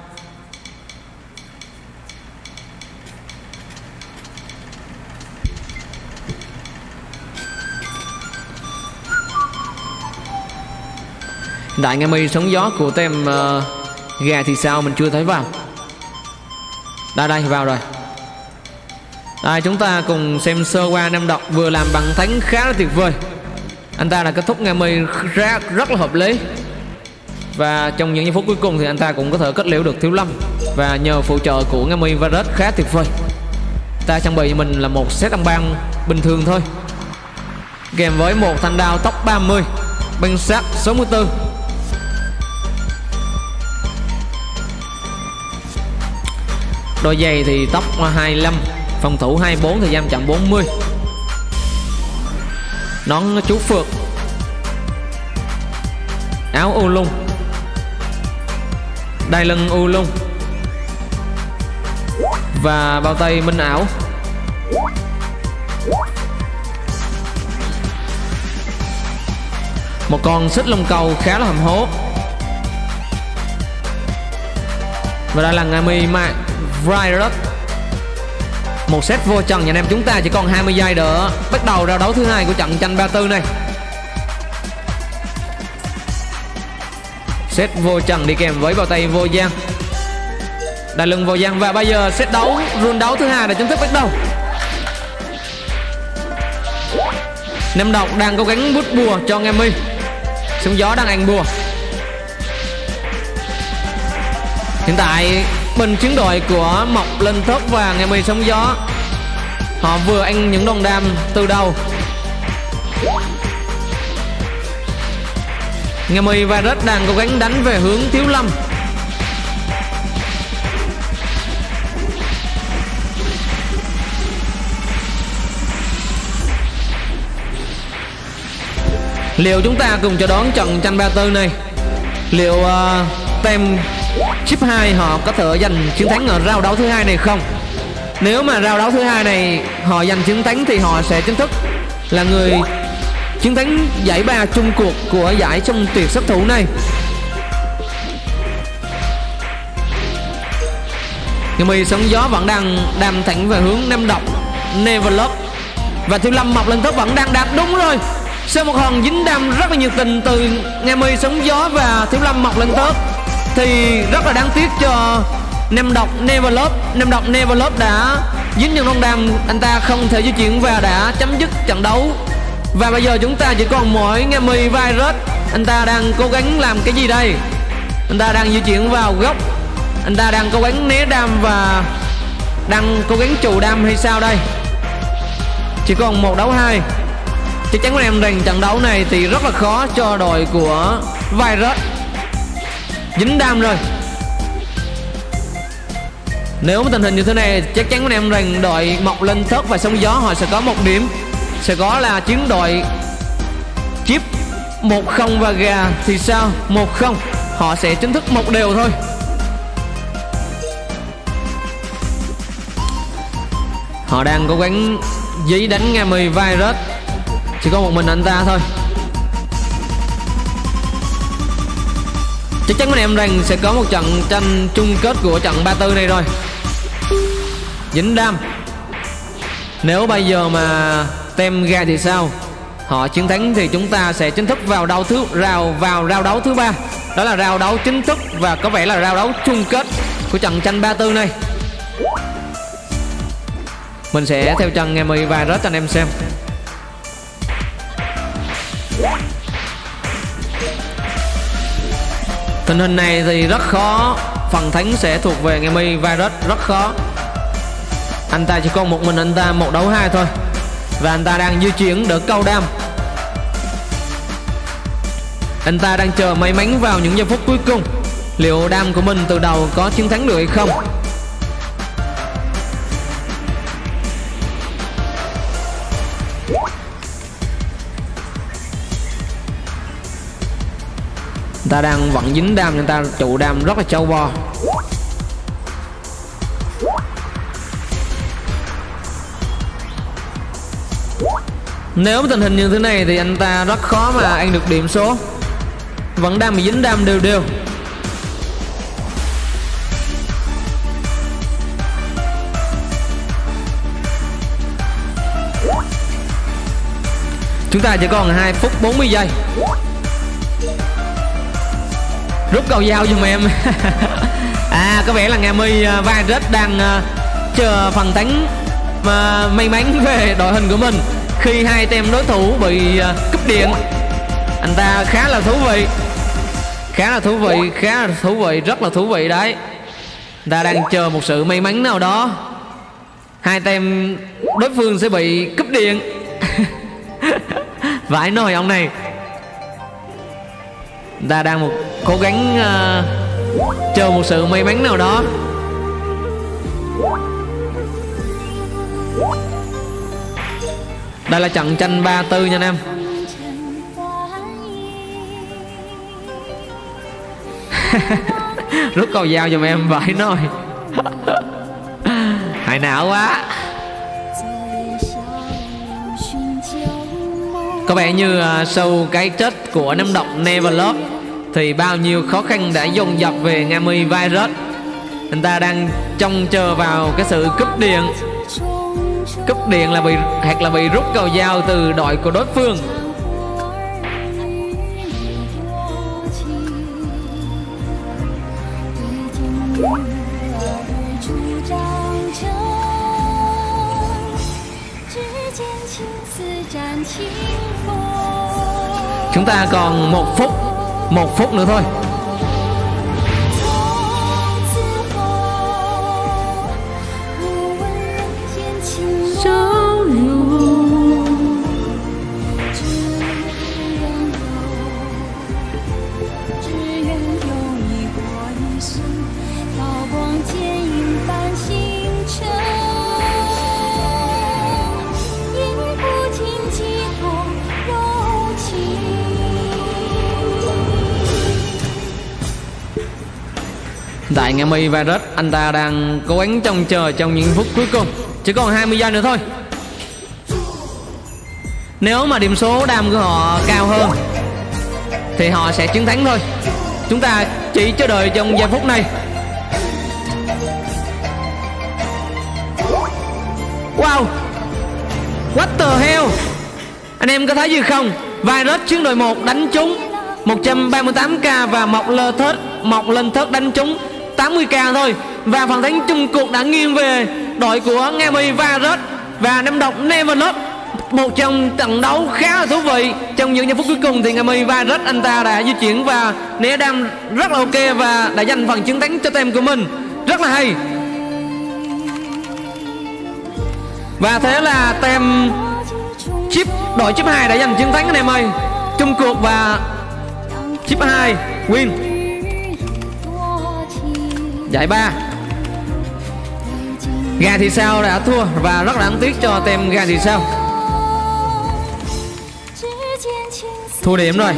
Đại Nga My sóng gió của tem gà thì sao mình chưa thấy vào. Đây vào rồi. Đây chúng ta cùng xem sơ qua năm độc vừa làm bằng thắng khá là tuyệt vời. Anh ta đã kết thúc Nga My rất là hợp lý. Và trong những giây phút cuối cùng thì anh ta cũng có thể kết liễu được Thiếu Lâm. Và nhờ phụ trợ của Nga My và Red khá tuyệt vời. Ta trang bị cho mình là một set âm băng bình thường thôi, kèm với một thanh đao tốc 30, băng sát 64. Đôi giày thì tốc 25, phòng thủ 24, thời gian chậm 40. Nón chú phượt, áo u lung, đai lưng u lung và bao tay minh ảo. Một con xích lông câu khá là hầm hố. Và đây là Ngami Virus. Một set vô trần, nhà anh em chúng ta chỉ còn 20 giây nữa bắt đầu ra đấu thứ hai của trận tranh 34 này. Set vô trần đi kèm với bao tay vô gian, đai lưng vô gian. Và bây giờ set đấu run đấu thứ hai đã chính thức bắt đầu. Nam Độc đang cố gắng bút bùa cho Ngami. Sóng gió đang ăn bùa. Hiện tại bên chiến đội của Mộc Linh Thức và Ngami Sóng Gió, họ vừa ăn những đòn đam từ đầu. Ngami Virus đang cố gắng đánh về hướng Thiếu Lâm. Liệu chúng ta cùng chờ đón trận tranh 34 này, liệu Team Chip 2 họ có thể giành chiến thắng ở round đấu thứ hai này không? Nếu mà round đấu thứ hai này họ giành chiến thắng thì họ sẽ chính thức là người chiến thắng giải ba chung cuộc của giải trong tuyệt sát thủ này. Ngami Sóng Gió vẫn đang đam thẳng về hướng Nam Độc, Neverlove. Và Thiếu Lâm Mộc Linh Thức vẫn đang đạp đúng rồi. Sau một hòn dính đam rất là nhiệt tình từ Ngami Sóng Gió và Thiếu Lâm Mộc Linh Thức thì rất là đáng tiếc cho Nam Độc Neverlove. Nam Độc Neverlove đã dính những đòn đam, anh ta không thể di chuyển và đã chấm dứt trận đấu. Và bây giờ chúng ta chỉ còn mỗi Ngami Virus. Anh ta đang cố gắng làm cái gì đây? Anh ta đang di chuyển vào góc, anh ta đang cố gắng né đam và đang cố gắng trụ đam hay sao đây? Chỉ còn 1 đấu 2. Chắc chắn với em rằng trận đấu này thì rất là khó cho đội của Virus. Dính đam rồi. Nếu mà tình hình như thế này, chắc chắn với em rằng đội Mộc Linh Thức và Sóng Gió họ sẽ có 1 điểm. Sẽ có là chiến đội Chip 1-0 và Gà thì sao? 1-0. Họ sẽ chính thức 1 đều thôi. Họ đang cố gắng dí đánh Ngami Virus. Chỉ có một mình anh ta thôi. Chắc chắn với em rằng sẽ có một trận tranh chung kết của trận 34 này rồi. Dính đam. Nếu bây giờ mà Team Gà thì sao? Họ chiến thắng thì chúng ta sẽ chính thức vào round đấu thứ 3. Đó là round đấu chính thức và có vẻ là round đấu chung kết của trận tranh 34 này. Mình sẽ theo chân Ngami Virus cho anh em xem. Tình hình này thì rất khó. Phần thắng sẽ thuộc về Ngami Virus, rất khó. Anh ta chỉ còn một mình anh ta 1 đấu 2 thôi. Và anh ta đang di chuyển đỡ câu đam. Anh ta đang chờ may mắn vào những giây phút cuối cùng. Liệu đam của mình từ đầu có chiến thắng được hay không? Anh ta đang vẫn dính đam, người ta trụ đam rất là trâu bò. Nếu tình hình như thế này thì anh ta rất khó mà ăn được điểm số. Vẫn đang bị dính đam đều đều. Chúng ta chỉ còn 2 phút 40 giây. Rút cầu dao giùm em. Có vẻ là Ngami Virus đang chờ phần thắng may mắn về đội hình của mình khi 2 team đối thủ bị cúp điện. Anh ta khá là thú vị. Khá là thú vị, rất là thú vị đấy. Anh ta đang chờ một sự may mắn nào đó. 2 team đối phương sẽ bị cúp điện. Vãi nồi ông này. Anh ta đang cố gắng chờ một sự may mắn nào đó. Đây là trận tranh 3-4 nha anh em. Rút cầu dao giùm em vãi nồi. Hài não quá. Có vẻ như sau cái chết của nấm độc Neverlove thì bao nhiêu khó khăn đã dồn dập về Ngami Virus. Anh ta đang trông chờ vào cái sự cúp điện. Cúp điện là hoặc là bị rút cầu dao từ đội của đối phương. Chúng ta còn 1 phút nữa thôi. Tại Ngami Virus anh ta đang cố gắng trông chờ trong những phút cuối cùng. Chỉ còn 20 giây nữa thôi. Nếu mà điểm số đam của họ cao hơn thì họ sẽ chiến thắng thôi. Chúng ta chỉ chờ đợi trong giây phút này. Wow, what the hell. Anh em có thấy gì không? Virus chiến đội 1 đánh trúng 138k và mọc lên thớt đánh trúng 80k thôi. Và phần thắng chung cuộc đã nghiêng về đội của Ngami Virus và nấm độc Neverlove. Một trong trận đấu khá là thú vị. Trong những giây phút cuối cùng thì Ngami Virus anh ta đã di chuyển và né đam rất là ok và đã giành phần chiến thắng cho team của mình. Rất là hay. Và thế là team đội chip 2 đã giành chiến thắng anh em ơi. Chung cuộc và chip 2 win. Giải 3. Gà thì sao đã thua và rất là đáng tiếc cho team Gà thì sao. Thua điểm rồi.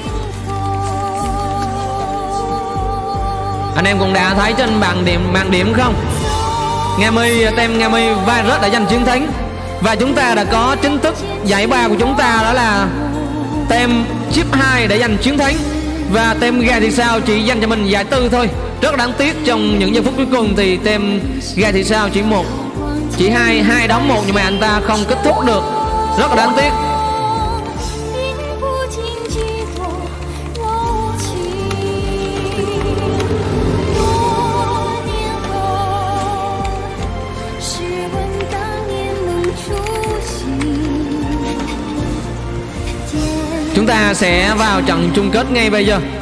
Anh em cũng đã thấy trên bảng điểm không? Team Ngami Virus đã giành chiến thắng. Và chúng ta đã có chính thức giải 3 của chúng ta, đó là team chip 2 đã giành chiến thắng. Và team Gà thì sao chỉ dành cho mình giải 4 thôi. Rất đáng tiếc trong những giây phút cuối cùng thì team Gà thì sao chỉ 2 đóng 1 nhưng mà anh ta không kết thúc được. Rất là đáng tiếc. Chúng ta sẽ vào trận chung kết ngay bây giờ.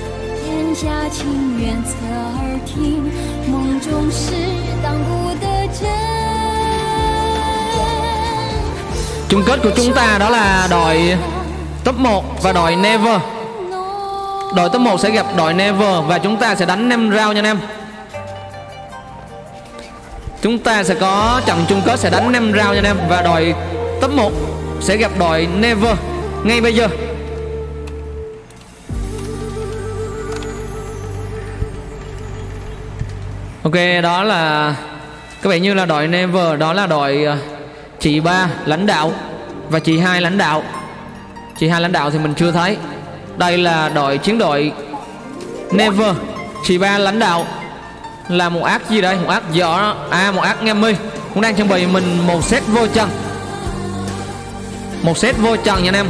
Chung kết của chúng ta đó là đội top 1 và đội Never. Đội top 1 sẽ gặp đội Never và chúng ta sẽ đánh 5 round nha anh em. Chúng ta sẽ có trận chung kết sẽ đánh 5 round nha anh em. Và đội top 1 sẽ gặp đội Never ngay bây giờ. Ok, đó là có vẻ như là đội Never, đó là đội chị 3 lãnh đạo và chị 2 lãnh đạo. Chị 2 lãnh đạo thì mình chưa thấy. Đây là chiến đội Never. Chị 3 lãnh đạo là một ác gì đây? Một ác giỏ, một ác Ngami cũng đang chuẩn bị mình một set vô trần. Một set vô trần nha anh em.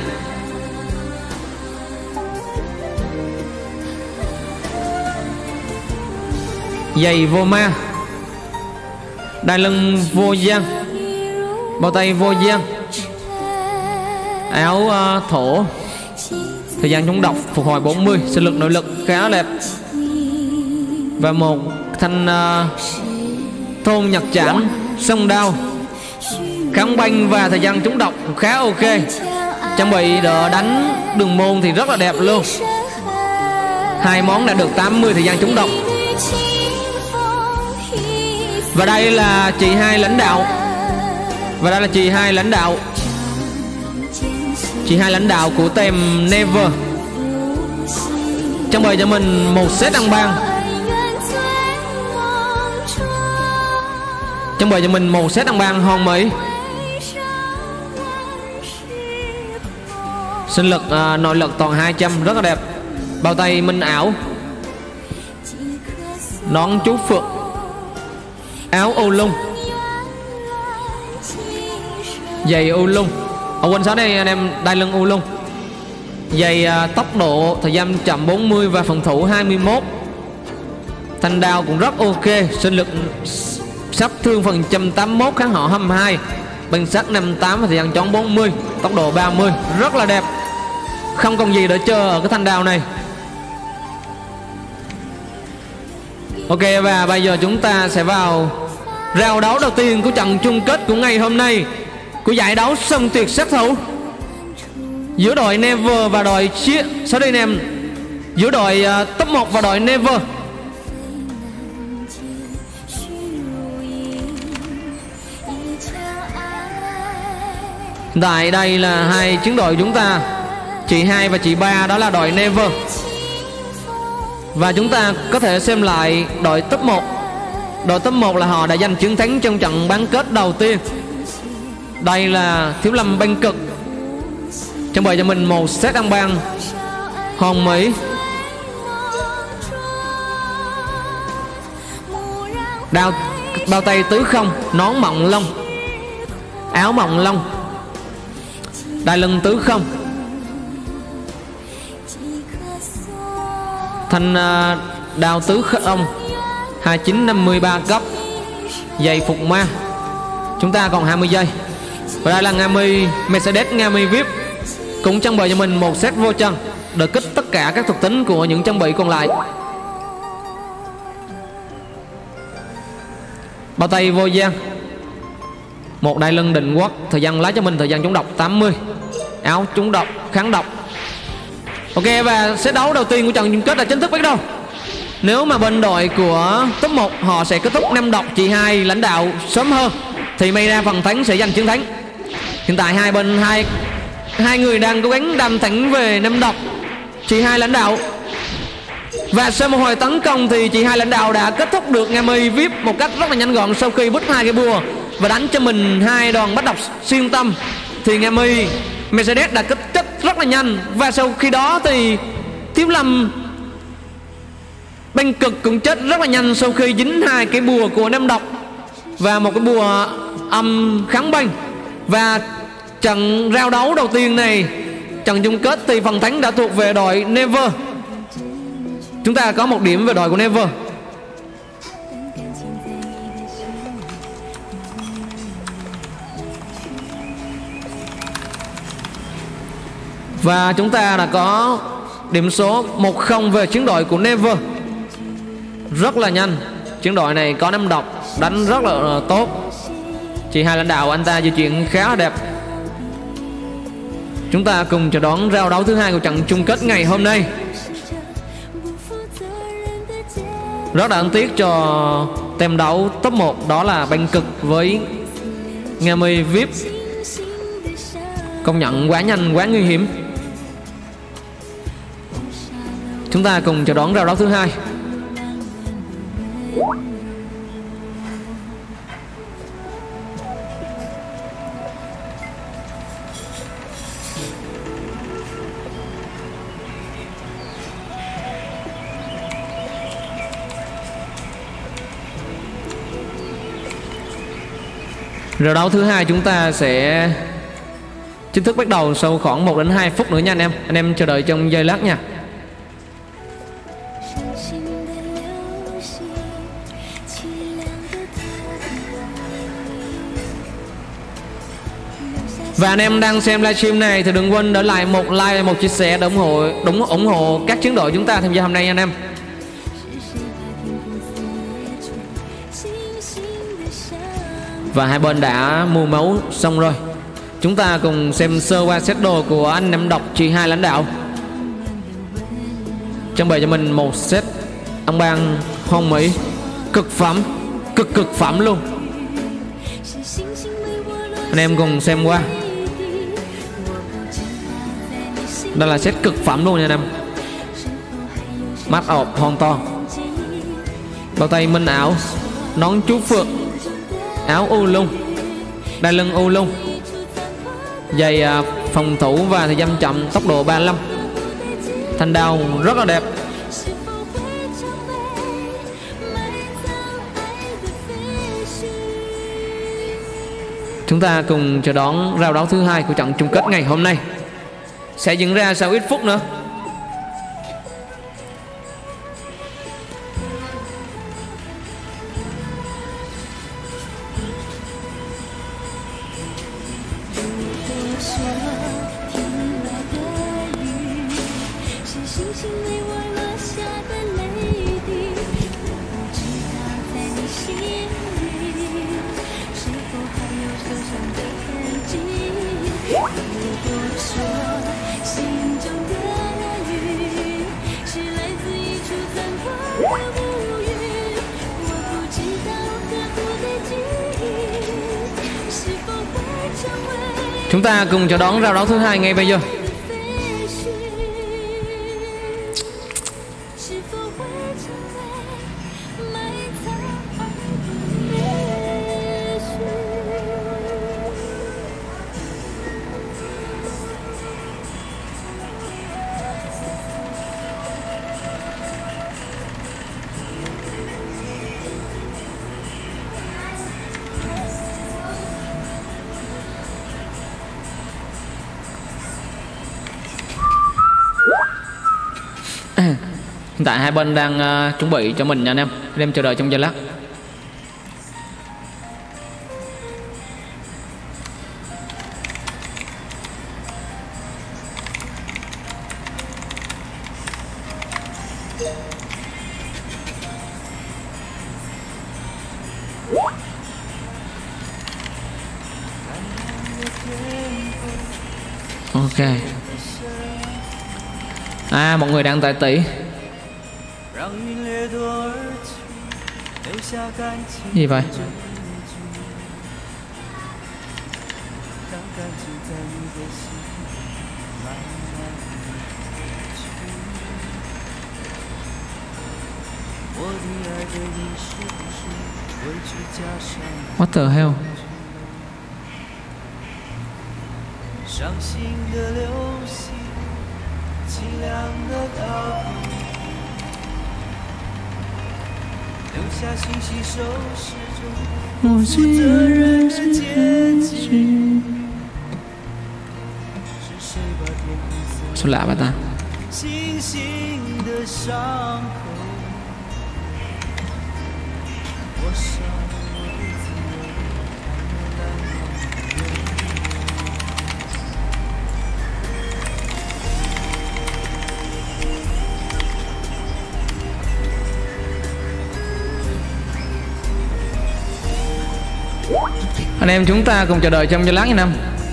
Giày vô ma, đai lưng vô gian, bao tay vô gian, áo thổ, thời gian chống độc phục hồi 40, sinh lực nội lực khá đẹp, và một thanh thôn nhật chản sông đao, kháng banh và thời gian chống độc khá ok. Trang bị đỡ đánh đường môn thì rất là đẹp luôn. Hai món đã được 80 thời gian chống độc. Và đây là chị 2 lãnh đạo. Và đây là chị 2 lãnh đạo. Chị hai lãnh đạo của tem Never trang bày cho mình một set ăn ban. Trang bày cho mình một set ăn ban hòn Mỹ. Sinh lực nội lực toàn 200 rất là đẹp. Bao tay minh ảo. Nón chú phượng. Áo ô lung. Giày ô lung. Quên sáng đây anh em, đai lưng ô lung. Giày tốc độ thời gian chậm 40 và phòng thủ 21. Thanh đao cũng rất ok. Sinh lực sát thương phần trăm 81, kháng họ 22, băng sát 58 và thời gian chón 40, tốc độ 30, rất là đẹp. Không còn gì để chơi ở cái thanh đao này. Ok, và bây giờ chúng ta sẽ vào round đấu đầu tiên của trận chung kết của ngày hôm nay, của giải đấu song tuyệt sát thủ giữa đội Never và đội sorry anh em, giữa đội top 1 và đội Never. Tại đây là hai chiến đội chúng ta, chị 2 và chị 3, đó là đội Never. Và chúng ta có thể xem lại đội top 1. Đội top 1 là họ đã giành chiến thắng trong trận bán kết đầu tiên. Đây là Thiếu Lâm Băng Cực, trang bày cho mình một set ăn ban hòn Mỹ. Đao bao tay tứ không, nón mộng lông, áo mộng lông, đai lưng tứ không, thanh đao tứ không, 2953 cấp, giày phục ma. Chúng ta còn 20 giây. Và đây là Ngami Mercedes Ngami VIP, cũng trang bị cho mình một set vô chân để kích tất cả các thuộc tính của những trang bị còn lại. Bao tay vô gian, một đai lưng định quốc, thời gian lái cho mình thời gian chống độc 80, áo chống độc kháng độc. Ok, và set đấu đầu tiên của trận chung kết là chính thức bắt đầu. Nếu mà bên đội của top 1 họ sẽ kết thúc 5 độc, chị 2 lãnh đạo sớm hơn thì may ra phần thắng sẽ giành chiến thắng. Hiện tại hai bên hai người đang cố gắng đâm thẳng về 5 độc, chị 2 lãnh đạo. Và sau một hồi tấn công thì chị 2 lãnh đạo đã kết thúc được Ngami VIP một cách rất là nhanh gọn sau khi bứt 2 cái bùa và đánh cho mình 2 đòn bắt độc xuyên tâm. Thì Ngami Mercedes đã kết thúc rất là nhanh. Và sau khi đó thì Thiếu Lâm Băng Cực cũng chết rất là nhanh sau khi dính 2 cái bùa của 5 độc và một cái bùa âm kháng băng. Và trận giao đấu đầu tiên này, trận chung kết, thì phần thắng đã thuộc về đội Never. Chúng ta có 1 điểm về đội của Never. Và chúng ta đã có điểm số 1-0 về chiến đội của Never. Rất là nhanh. Chiến đội này có 5 độc, đánh rất là tốt. Chị 2 lãnh đạo anh ta di chuyển khá là đẹp. Chúng ta cùng chờ đón round đấu thứ 2 của trận chung kết ngày hôm nay. Rất là đáng tiếc cho tem đấu top 1, đó là Băng Cực với Ngami VIP. Công nhận quá nhanh, quá nguy hiểm. Chúng ta cùng chờ đón round đấu thứ 2. Round đấu thứ 2 chúng ta sẽ chính thức bắt đầu sau khoảng 1 đến 2 phút nữa nha anh em. Anh em chờ đợi trong giây lát nha. Và anh em đang xem livestream này thì đừng quên để lại một like, một chia sẻ để ủng hộ các chiến đội chúng ta tham gia hôm nay nha anh em. Và hai bên đã mua máu xong rồi. Chúng ta cùng xem sơ qua set đồ của anh Năm Độc, chị 2 lãnh đạo. Trang bày cho mình một set ông bang hồng Mỹ cực phẩm, cực phẩm luôn. Anh em cùng xem qua. Đây là set cực phẩm luôn nha anh em. Mắt ọp hoàn toàn. Bao tay minh ảo, nón chú phượng, áo u lung, đai lưng u lung, giày phòng thủ và thời gian chậm tốc độ 35. Thanh đao rất là đẹp. Chúng ta cùng chờ đón rao đấu thứ hai của trận chung kết ngày hôm nay sẽ diễn ra sau ít phút nữa. Chúng ta cùng chờ đón rao đấu thứ hai ngay bây giờ. Hiện tại hai bên đang chuẩn bị cho mình nha anh em. Anh em chờ đợi trong giây lát. Ok. Mọi người đang tại tỷ. Gì vậy? What the hell? Sao lạ vậy ta? Anh em chúng ta cùng chờ đợi trong giây lát nha Nam.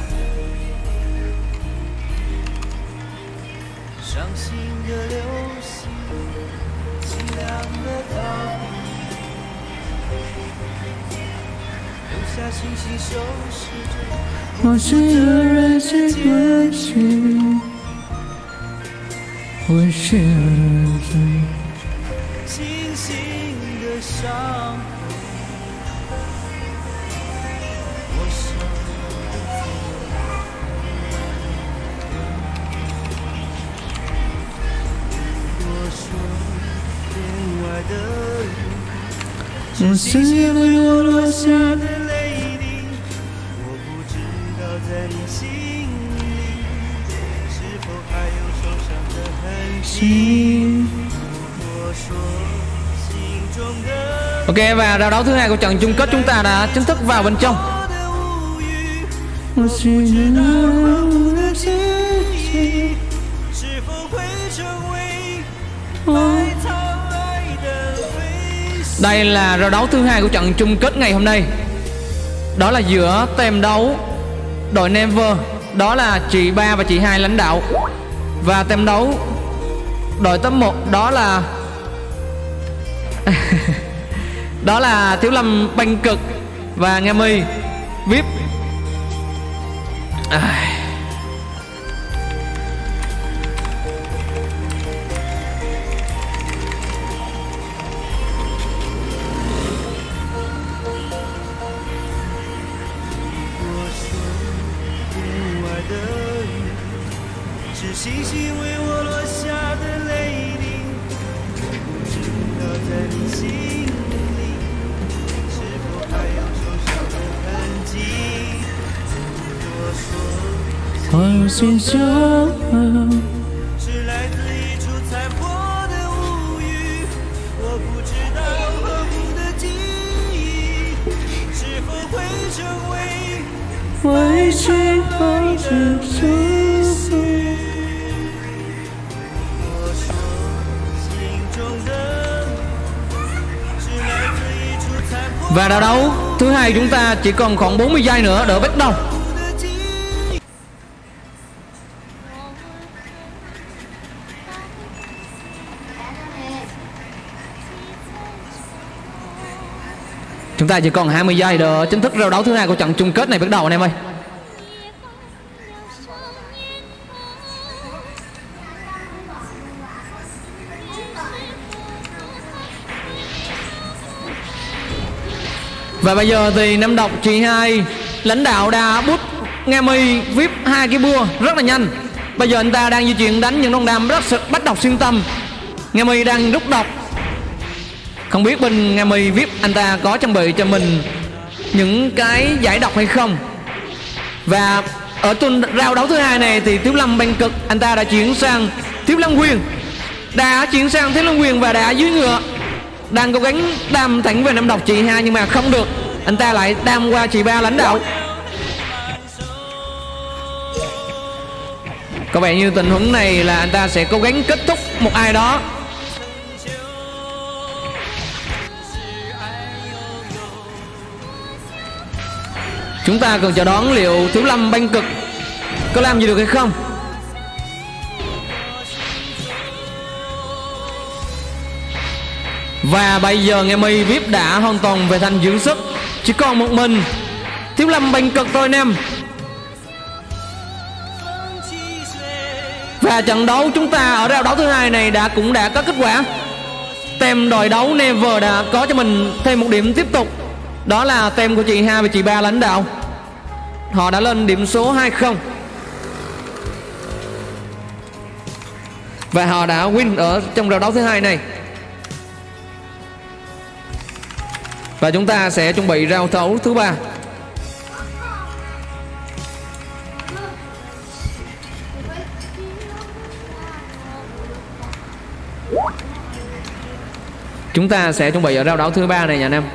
Ok, và rao đấu thứ hai của trận chung kết chúng ta đã chính thức vào bên trong. Đây là rao đấu thứ hai của trận chung kết ngày hôm nay. Đó là giữa tem đấu đội Never, đó là chị 3 và chị 2 lãnh đạo. Và tem đấu đội top 1 đó là đó là Thiếu Lâm Banh Cực và Nga Mi VIP. 寻求。 是来自一处残破的物语，我不知道何物的记忆，是否会成为委屈和执着。 我说心中的是来自一处残破 Và đá đấu thứ hai chúng ta chỉ còn khoảng 40 giây nữa đỡ bắt đầu. 的记忆。 Chúng ta chỉ còn 20 giây đỡ chính thức giao đấu thứ hai của trận chung kết này bắt đầu anh em ơi. Và bây giờ thì năm độc chị hai lãnh đạo đã bút Nga Mi VIP hai cái bua rất là nhanh. Bây giờ anh ta đang di chuyển đánh những đòn đam rất bắt độc xuyên tâm. Nga Mi đang rút độc. Không biết bên Nga Mi VIP anh ta có trang bị cho mình những cái giải độc hay không. Và ở tuần rao đấu thứ hai này thì Thiếu Lâm Bang Cực anh ta đã chuyển sang Thiếu Lâm Quyền. Đã chuyển sang Thiếu Lâm Quyền và đã dưới ngựa. Đang cố gắng đam thẳng về năm độc chị hai nhưng mà không được. Anh ta lại đam qua chị ba lãnh đạo. Có vẻ như tình huống này là anh ta sẽ cố gắng kết thúc một ai đó. Chúng ta cần chờ đón liệu Thiếu Lâm Bang Cực có làm gì được hay không. Và bây giờ Nga Mi VIP đã hoàn toàn về thành dưỡng sức. Chỉ còn một mình Thiếu Lâm Bang Cực thôi anh em. Và trận đấu chúng ta ở rao đấu thứ hai này cũng đã có kết quả. Tem đòi đấu Never đã có cho mình thêm một điểm tiếp tục. Đó là tem của chị hai và chị ba lãnh đạo. Họ đã lên điểm số 2-0. Và họ đã win ở trong rao đấu thứ hai này. Và chúng ta sẽ chuẩn bị rao đấu thứ ba. Chúng ta sẽ chuẩn bị ở rao đấu thứ ba này nha anh em.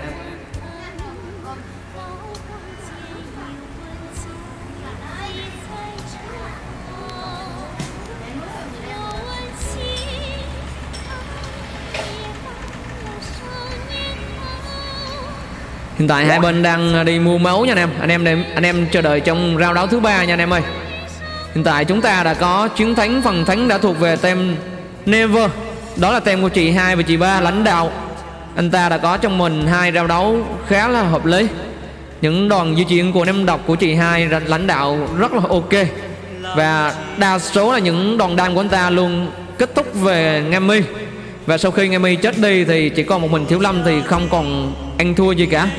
Hiện tại hai bên đang đi mua máu nha anh em. Anh em chờ đợi trong rao đấu thứ ba nha anh em ơi. Hiện tại chúng ta đã có chiến thắng, phần thắng đã thuộc về tem Never. Đó là tem của chị hai và chị ba lãnh đạo. Anh ta đã có trong mình hai rao đấu khá là hợp lý. Những đòn di chuyển của năm độc của chị hai lãnh đạo rất là ok. Và đa số là những đòn đam của anh ta luôn kết thúc về Nga Mi. Và sau khi Nga Mi chết đi thì chỉ còn một mình Thiếu Lâm thì không còn ăn thua gì cả.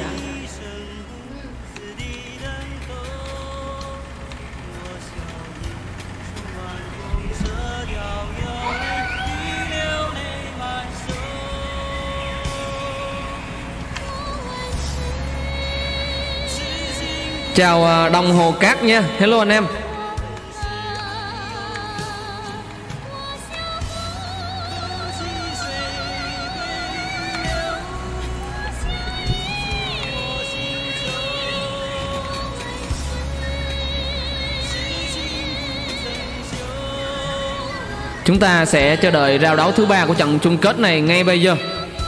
Chào Đồng Hồ Cát nha. Hello anh em. Chúng ta sẽ chờ đợi rao đấu thứ ba của trận chung kết này ngay bây giờ.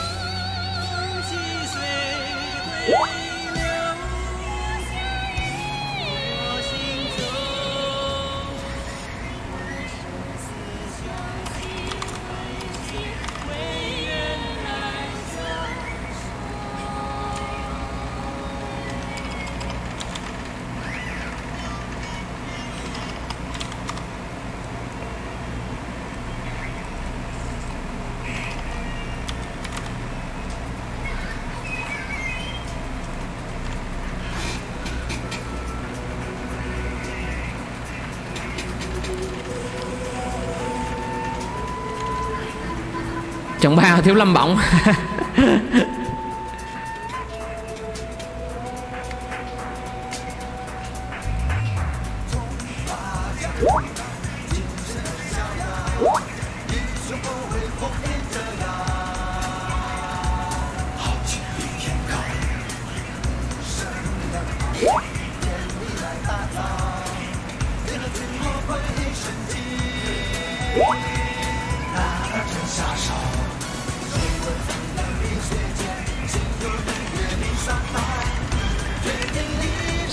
Trận ba Thiếu Lâm bỏng.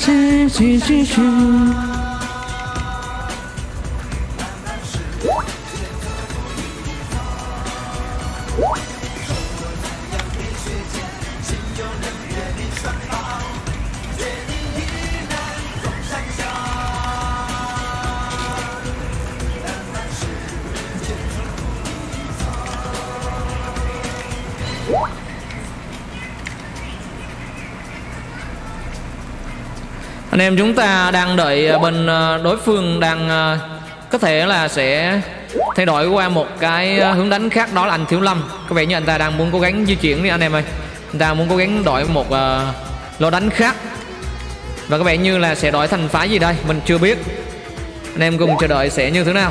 Anh em chúng ta đang đợi bên đối phương đang có thể là sẽ thay đổi qua một cái hướng đánh khác, đó là anh Thiếu Lâm. Có vẻ như anh ta đang muốn cố gắng di chuyển đi anh em ơi. Anh ta muốn cố gắng đổi một lối đánh khác. Và có vẻ như là sẽ đổi thành phái gì đây, mình chưa biết. Anh em cùng chờ đợi sẽ như thế nào.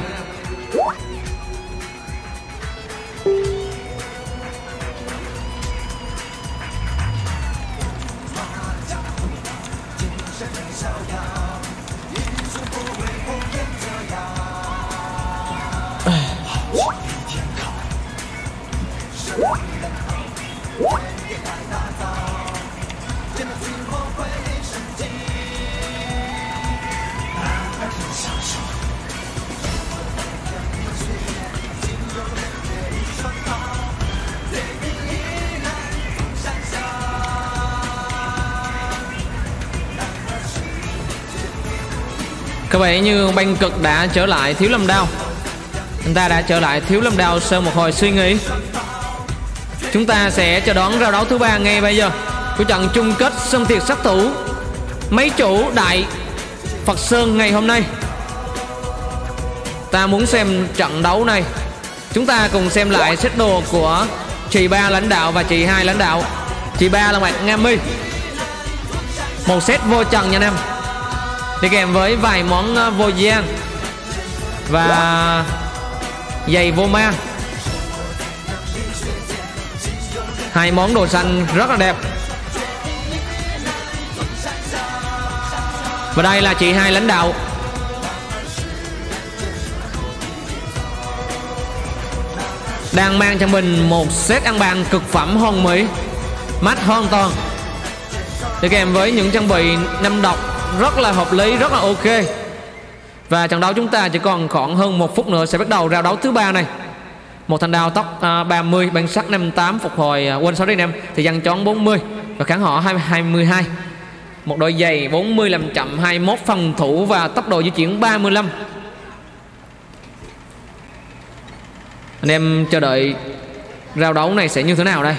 Có vẻ như Banh Cực đã trở lại Thiếu Lâm Đao. Anh ta đã trở lại Thiếu Lâm Đao sau một hồi suy nghĩ. Chúng ta sẽ chờ đón rao đấu thứ 3 ngay bây giờ của trận chung kết Sơn Tiệt sát thủ mấy chủ Đại Phật Sơn ngày hôm nay. Ta muốn xem trận đấu này. Chúng ta cùng xem lại set đồ của chị 3 lãnh đạo và chị 2 lãnh đạo. Chị 3 là bạn Nga My. Một set vô trần nha anh em, đi kèm với vài món vô gian và giày vô ma. Hai món đồ xanh rất là đẹp. Và đây là chị 2 lãnh đạo. Đang mang cho mình một set ăn bàn cực phẩm hoàn mỹ, mắt hoàn toàn, đi kèm với những trang bị 5 độc rất là hợp lý, rất là ok. Và trận đấu chúng ta chỉ còn khoảng hơn 1 phút nữa sẽ bắt đầu rao đấu thứ 3 này. Một thanh đao tốc 30, bản sắc 58, phục hồi quên 6 anh em, thì dân chón 40 và kháng họ 22. Một đôi giày 40 làm chậm 21, phòng thủ và tốc độ di chuyển 35. Anh em chờ đợi rao đấu này sẽ như thế nào đây.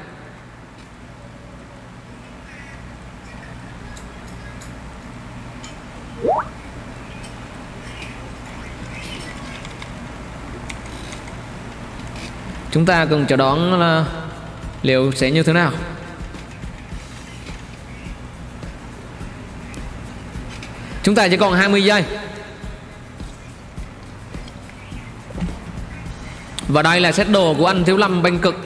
Chúng ta cần chờ đón là liệu sẽ như thế nào. Chúng ta chỉ còn 20 giây. Và đây là set đồ của anh Thiếu Lâm Banh Cực.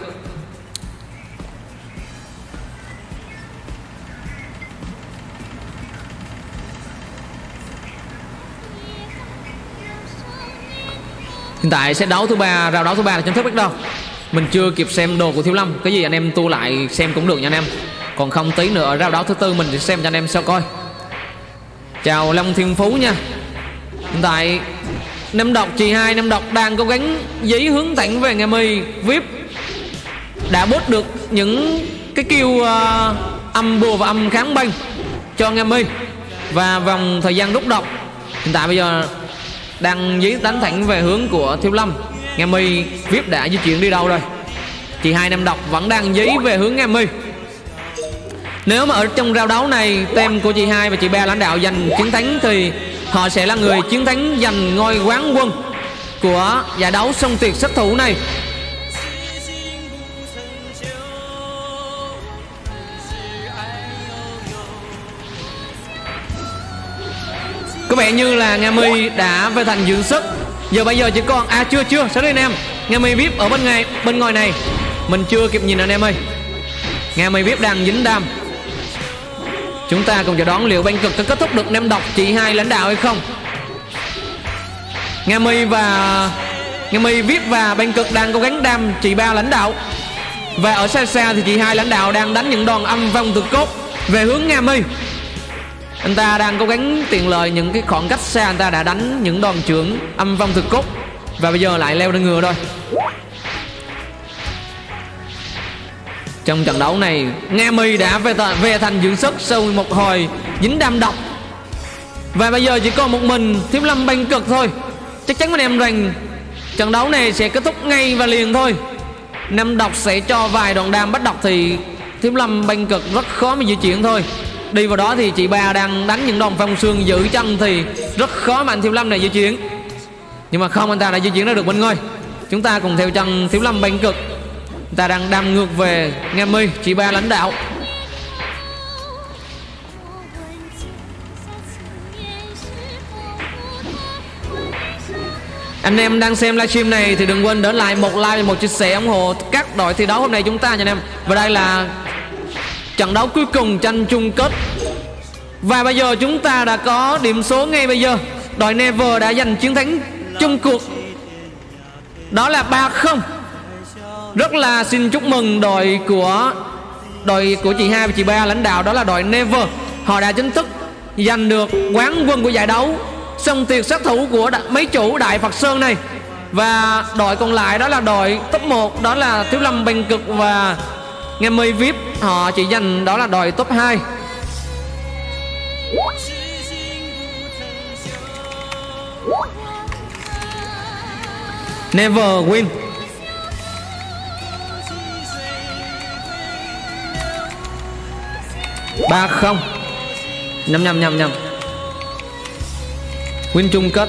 Hiện tại set đấu thứ 3, rao đấu thứ 3 là chính thức bắt đầu. Mình chưa kịp xem đồ của Thiếu Lâm. Cái gì anh em tu lại xem cũng được nha anh em. Còn không tí nữa rao đấu thứ 4 mình sẽ xem cho anh em sao coi. Chào Long Thiên Phú nha. Hiện tại Năm Độc chị 2, Năm Độc đang cố gắng dí hướng thẳng về Nga My. VIP đã bốt được những cái kêu âm bùa và âm kháng banh cho Nga My và vòng thời gian rút độc. Hiện tại bây giờ đang dí đánh thẳng về hướng của Thiếu Lâm. Nga My VIP đã di chuyển đi đâu rồi. Chị 2 Năm Độc vẫn đang dí về hướng Nga My. Nếu mà ở trong rao đấu này tem của chị 2 và chị 3 lãnh đạo giành chiến thắng thì họ sẽ là người chiến thắng giành ngôi quán quân của giải đấu Sông Tiệt sát thủ này. Có vẻ như là Nga My đã về thành dưỡng sức. Giờ bây giờ chỉ còn chưa sao đấy anh em. Nga My VIP ở bên ngoài này mình chưa kịp nhìn anh em ơi. Nga My VIP đang dính đam. Chúng ta cùng chờ đón liệu Banh Cực có kết thúc được Năm Độc chị 2 lãnh đạo hay không. Nga My VIP và Banh Cực đang cố gắng đam chị 3 lãnh đạo. Và ở xa xa thì chị 2 lãnh đạo đang đánh những đòn âm vong từ cốt về hướng Nga My. Anh ta đang cố gắng tiện lợi những cái khoảng cách xa, anh ta đã đánh những đòn chưởng âm phong thực cốt và bây giờ lại leo lên ngựa rồi. Trong trận đấu này, Nga My đã về thành dưỡng sức sau một hồi dính đam độc. Và bây giờ chỉ còn một mình Thiếu Lâm bênh cực thôi. Chắc chắn anh em rằng trận đấu này sẽ kết thúc ngay và liền thôi. Nam độc sẽ cho vài đòn đam bắt độc thì Thiếu Lâm bênh cực rất khó mà di chuyển thôi. Đi vào đó thì chị Ba đang đánh những đòn phong xương giữ chân thì rất khó mà anh Thiếu Lâm này di chuyển. Nhưng mà không, anh ta đã di chuyển ra được bên ngôi. Chúng ta cùng theo chân Thiếu Lâm bênh cực. Anh ta đang đâm ngược về Nga My, chị Ba lãnh đạo. Anh em đang xem livestream này thì đừng quên để lại một like và một chia sẻ ủng hộ các đội thi đấu hôm nay chúng ta nha anh em. Và đây là trận đấu cuối cùng tranh chung kết. Và bây giờ chúng ta đã có điểm số ngay bây giờ. Đội Never đã giành chiến thắng chung cuộc. Đó là 3-0. Rất là xin chúc mừng đội của chị Hai và chị Ba lãnh đạo, đó là đội Never. Họ đã chính thức giành được quán quân của giải đấu Sông Tiệt sát thủ của mấy chủ Đại Phật Sơn này. Và đội còn lại đó là đội top 1, đó là Thiếu Lâm bênh cực và Nga My VIP. Họ chỉ giành đó là đội top 2. Never win. Ba không. Nhầm. Win chung kết.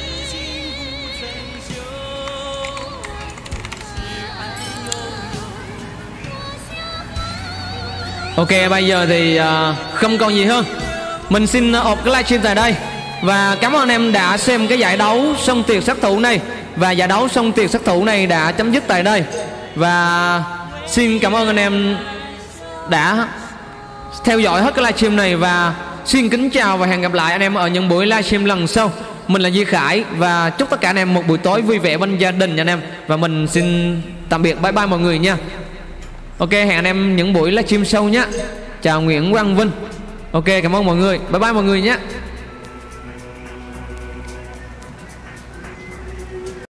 Ok, bây giờ thì không còn gì hơn. Mình xin ộp cái livestream tại đây. Và cảm ơn anh em đã xem cái giải đấu Sông Tiệt sát thủ này. Và giải đấu Sông Tiệt sát thủ này đã chấm dứt tại đây. Và xin cảm ơn anh em đã theo dõi hết cái livestream này. Và xin kính chào và hẹn gặp lại anh em ở những buổi livestream lần sau. Mình là Duy Khải và chúc tất cả anh em một buổi tối vui vẻ bên gia đình nha anh em. Và mình xin tạm biệt, bye bye mọi người nha. Ok, hẹn anh em những buổi livestream sau nhé. Chào Nguyễn Quang Vinh. Ok, cảm ơn mọi người, bye bye mọi người nhé.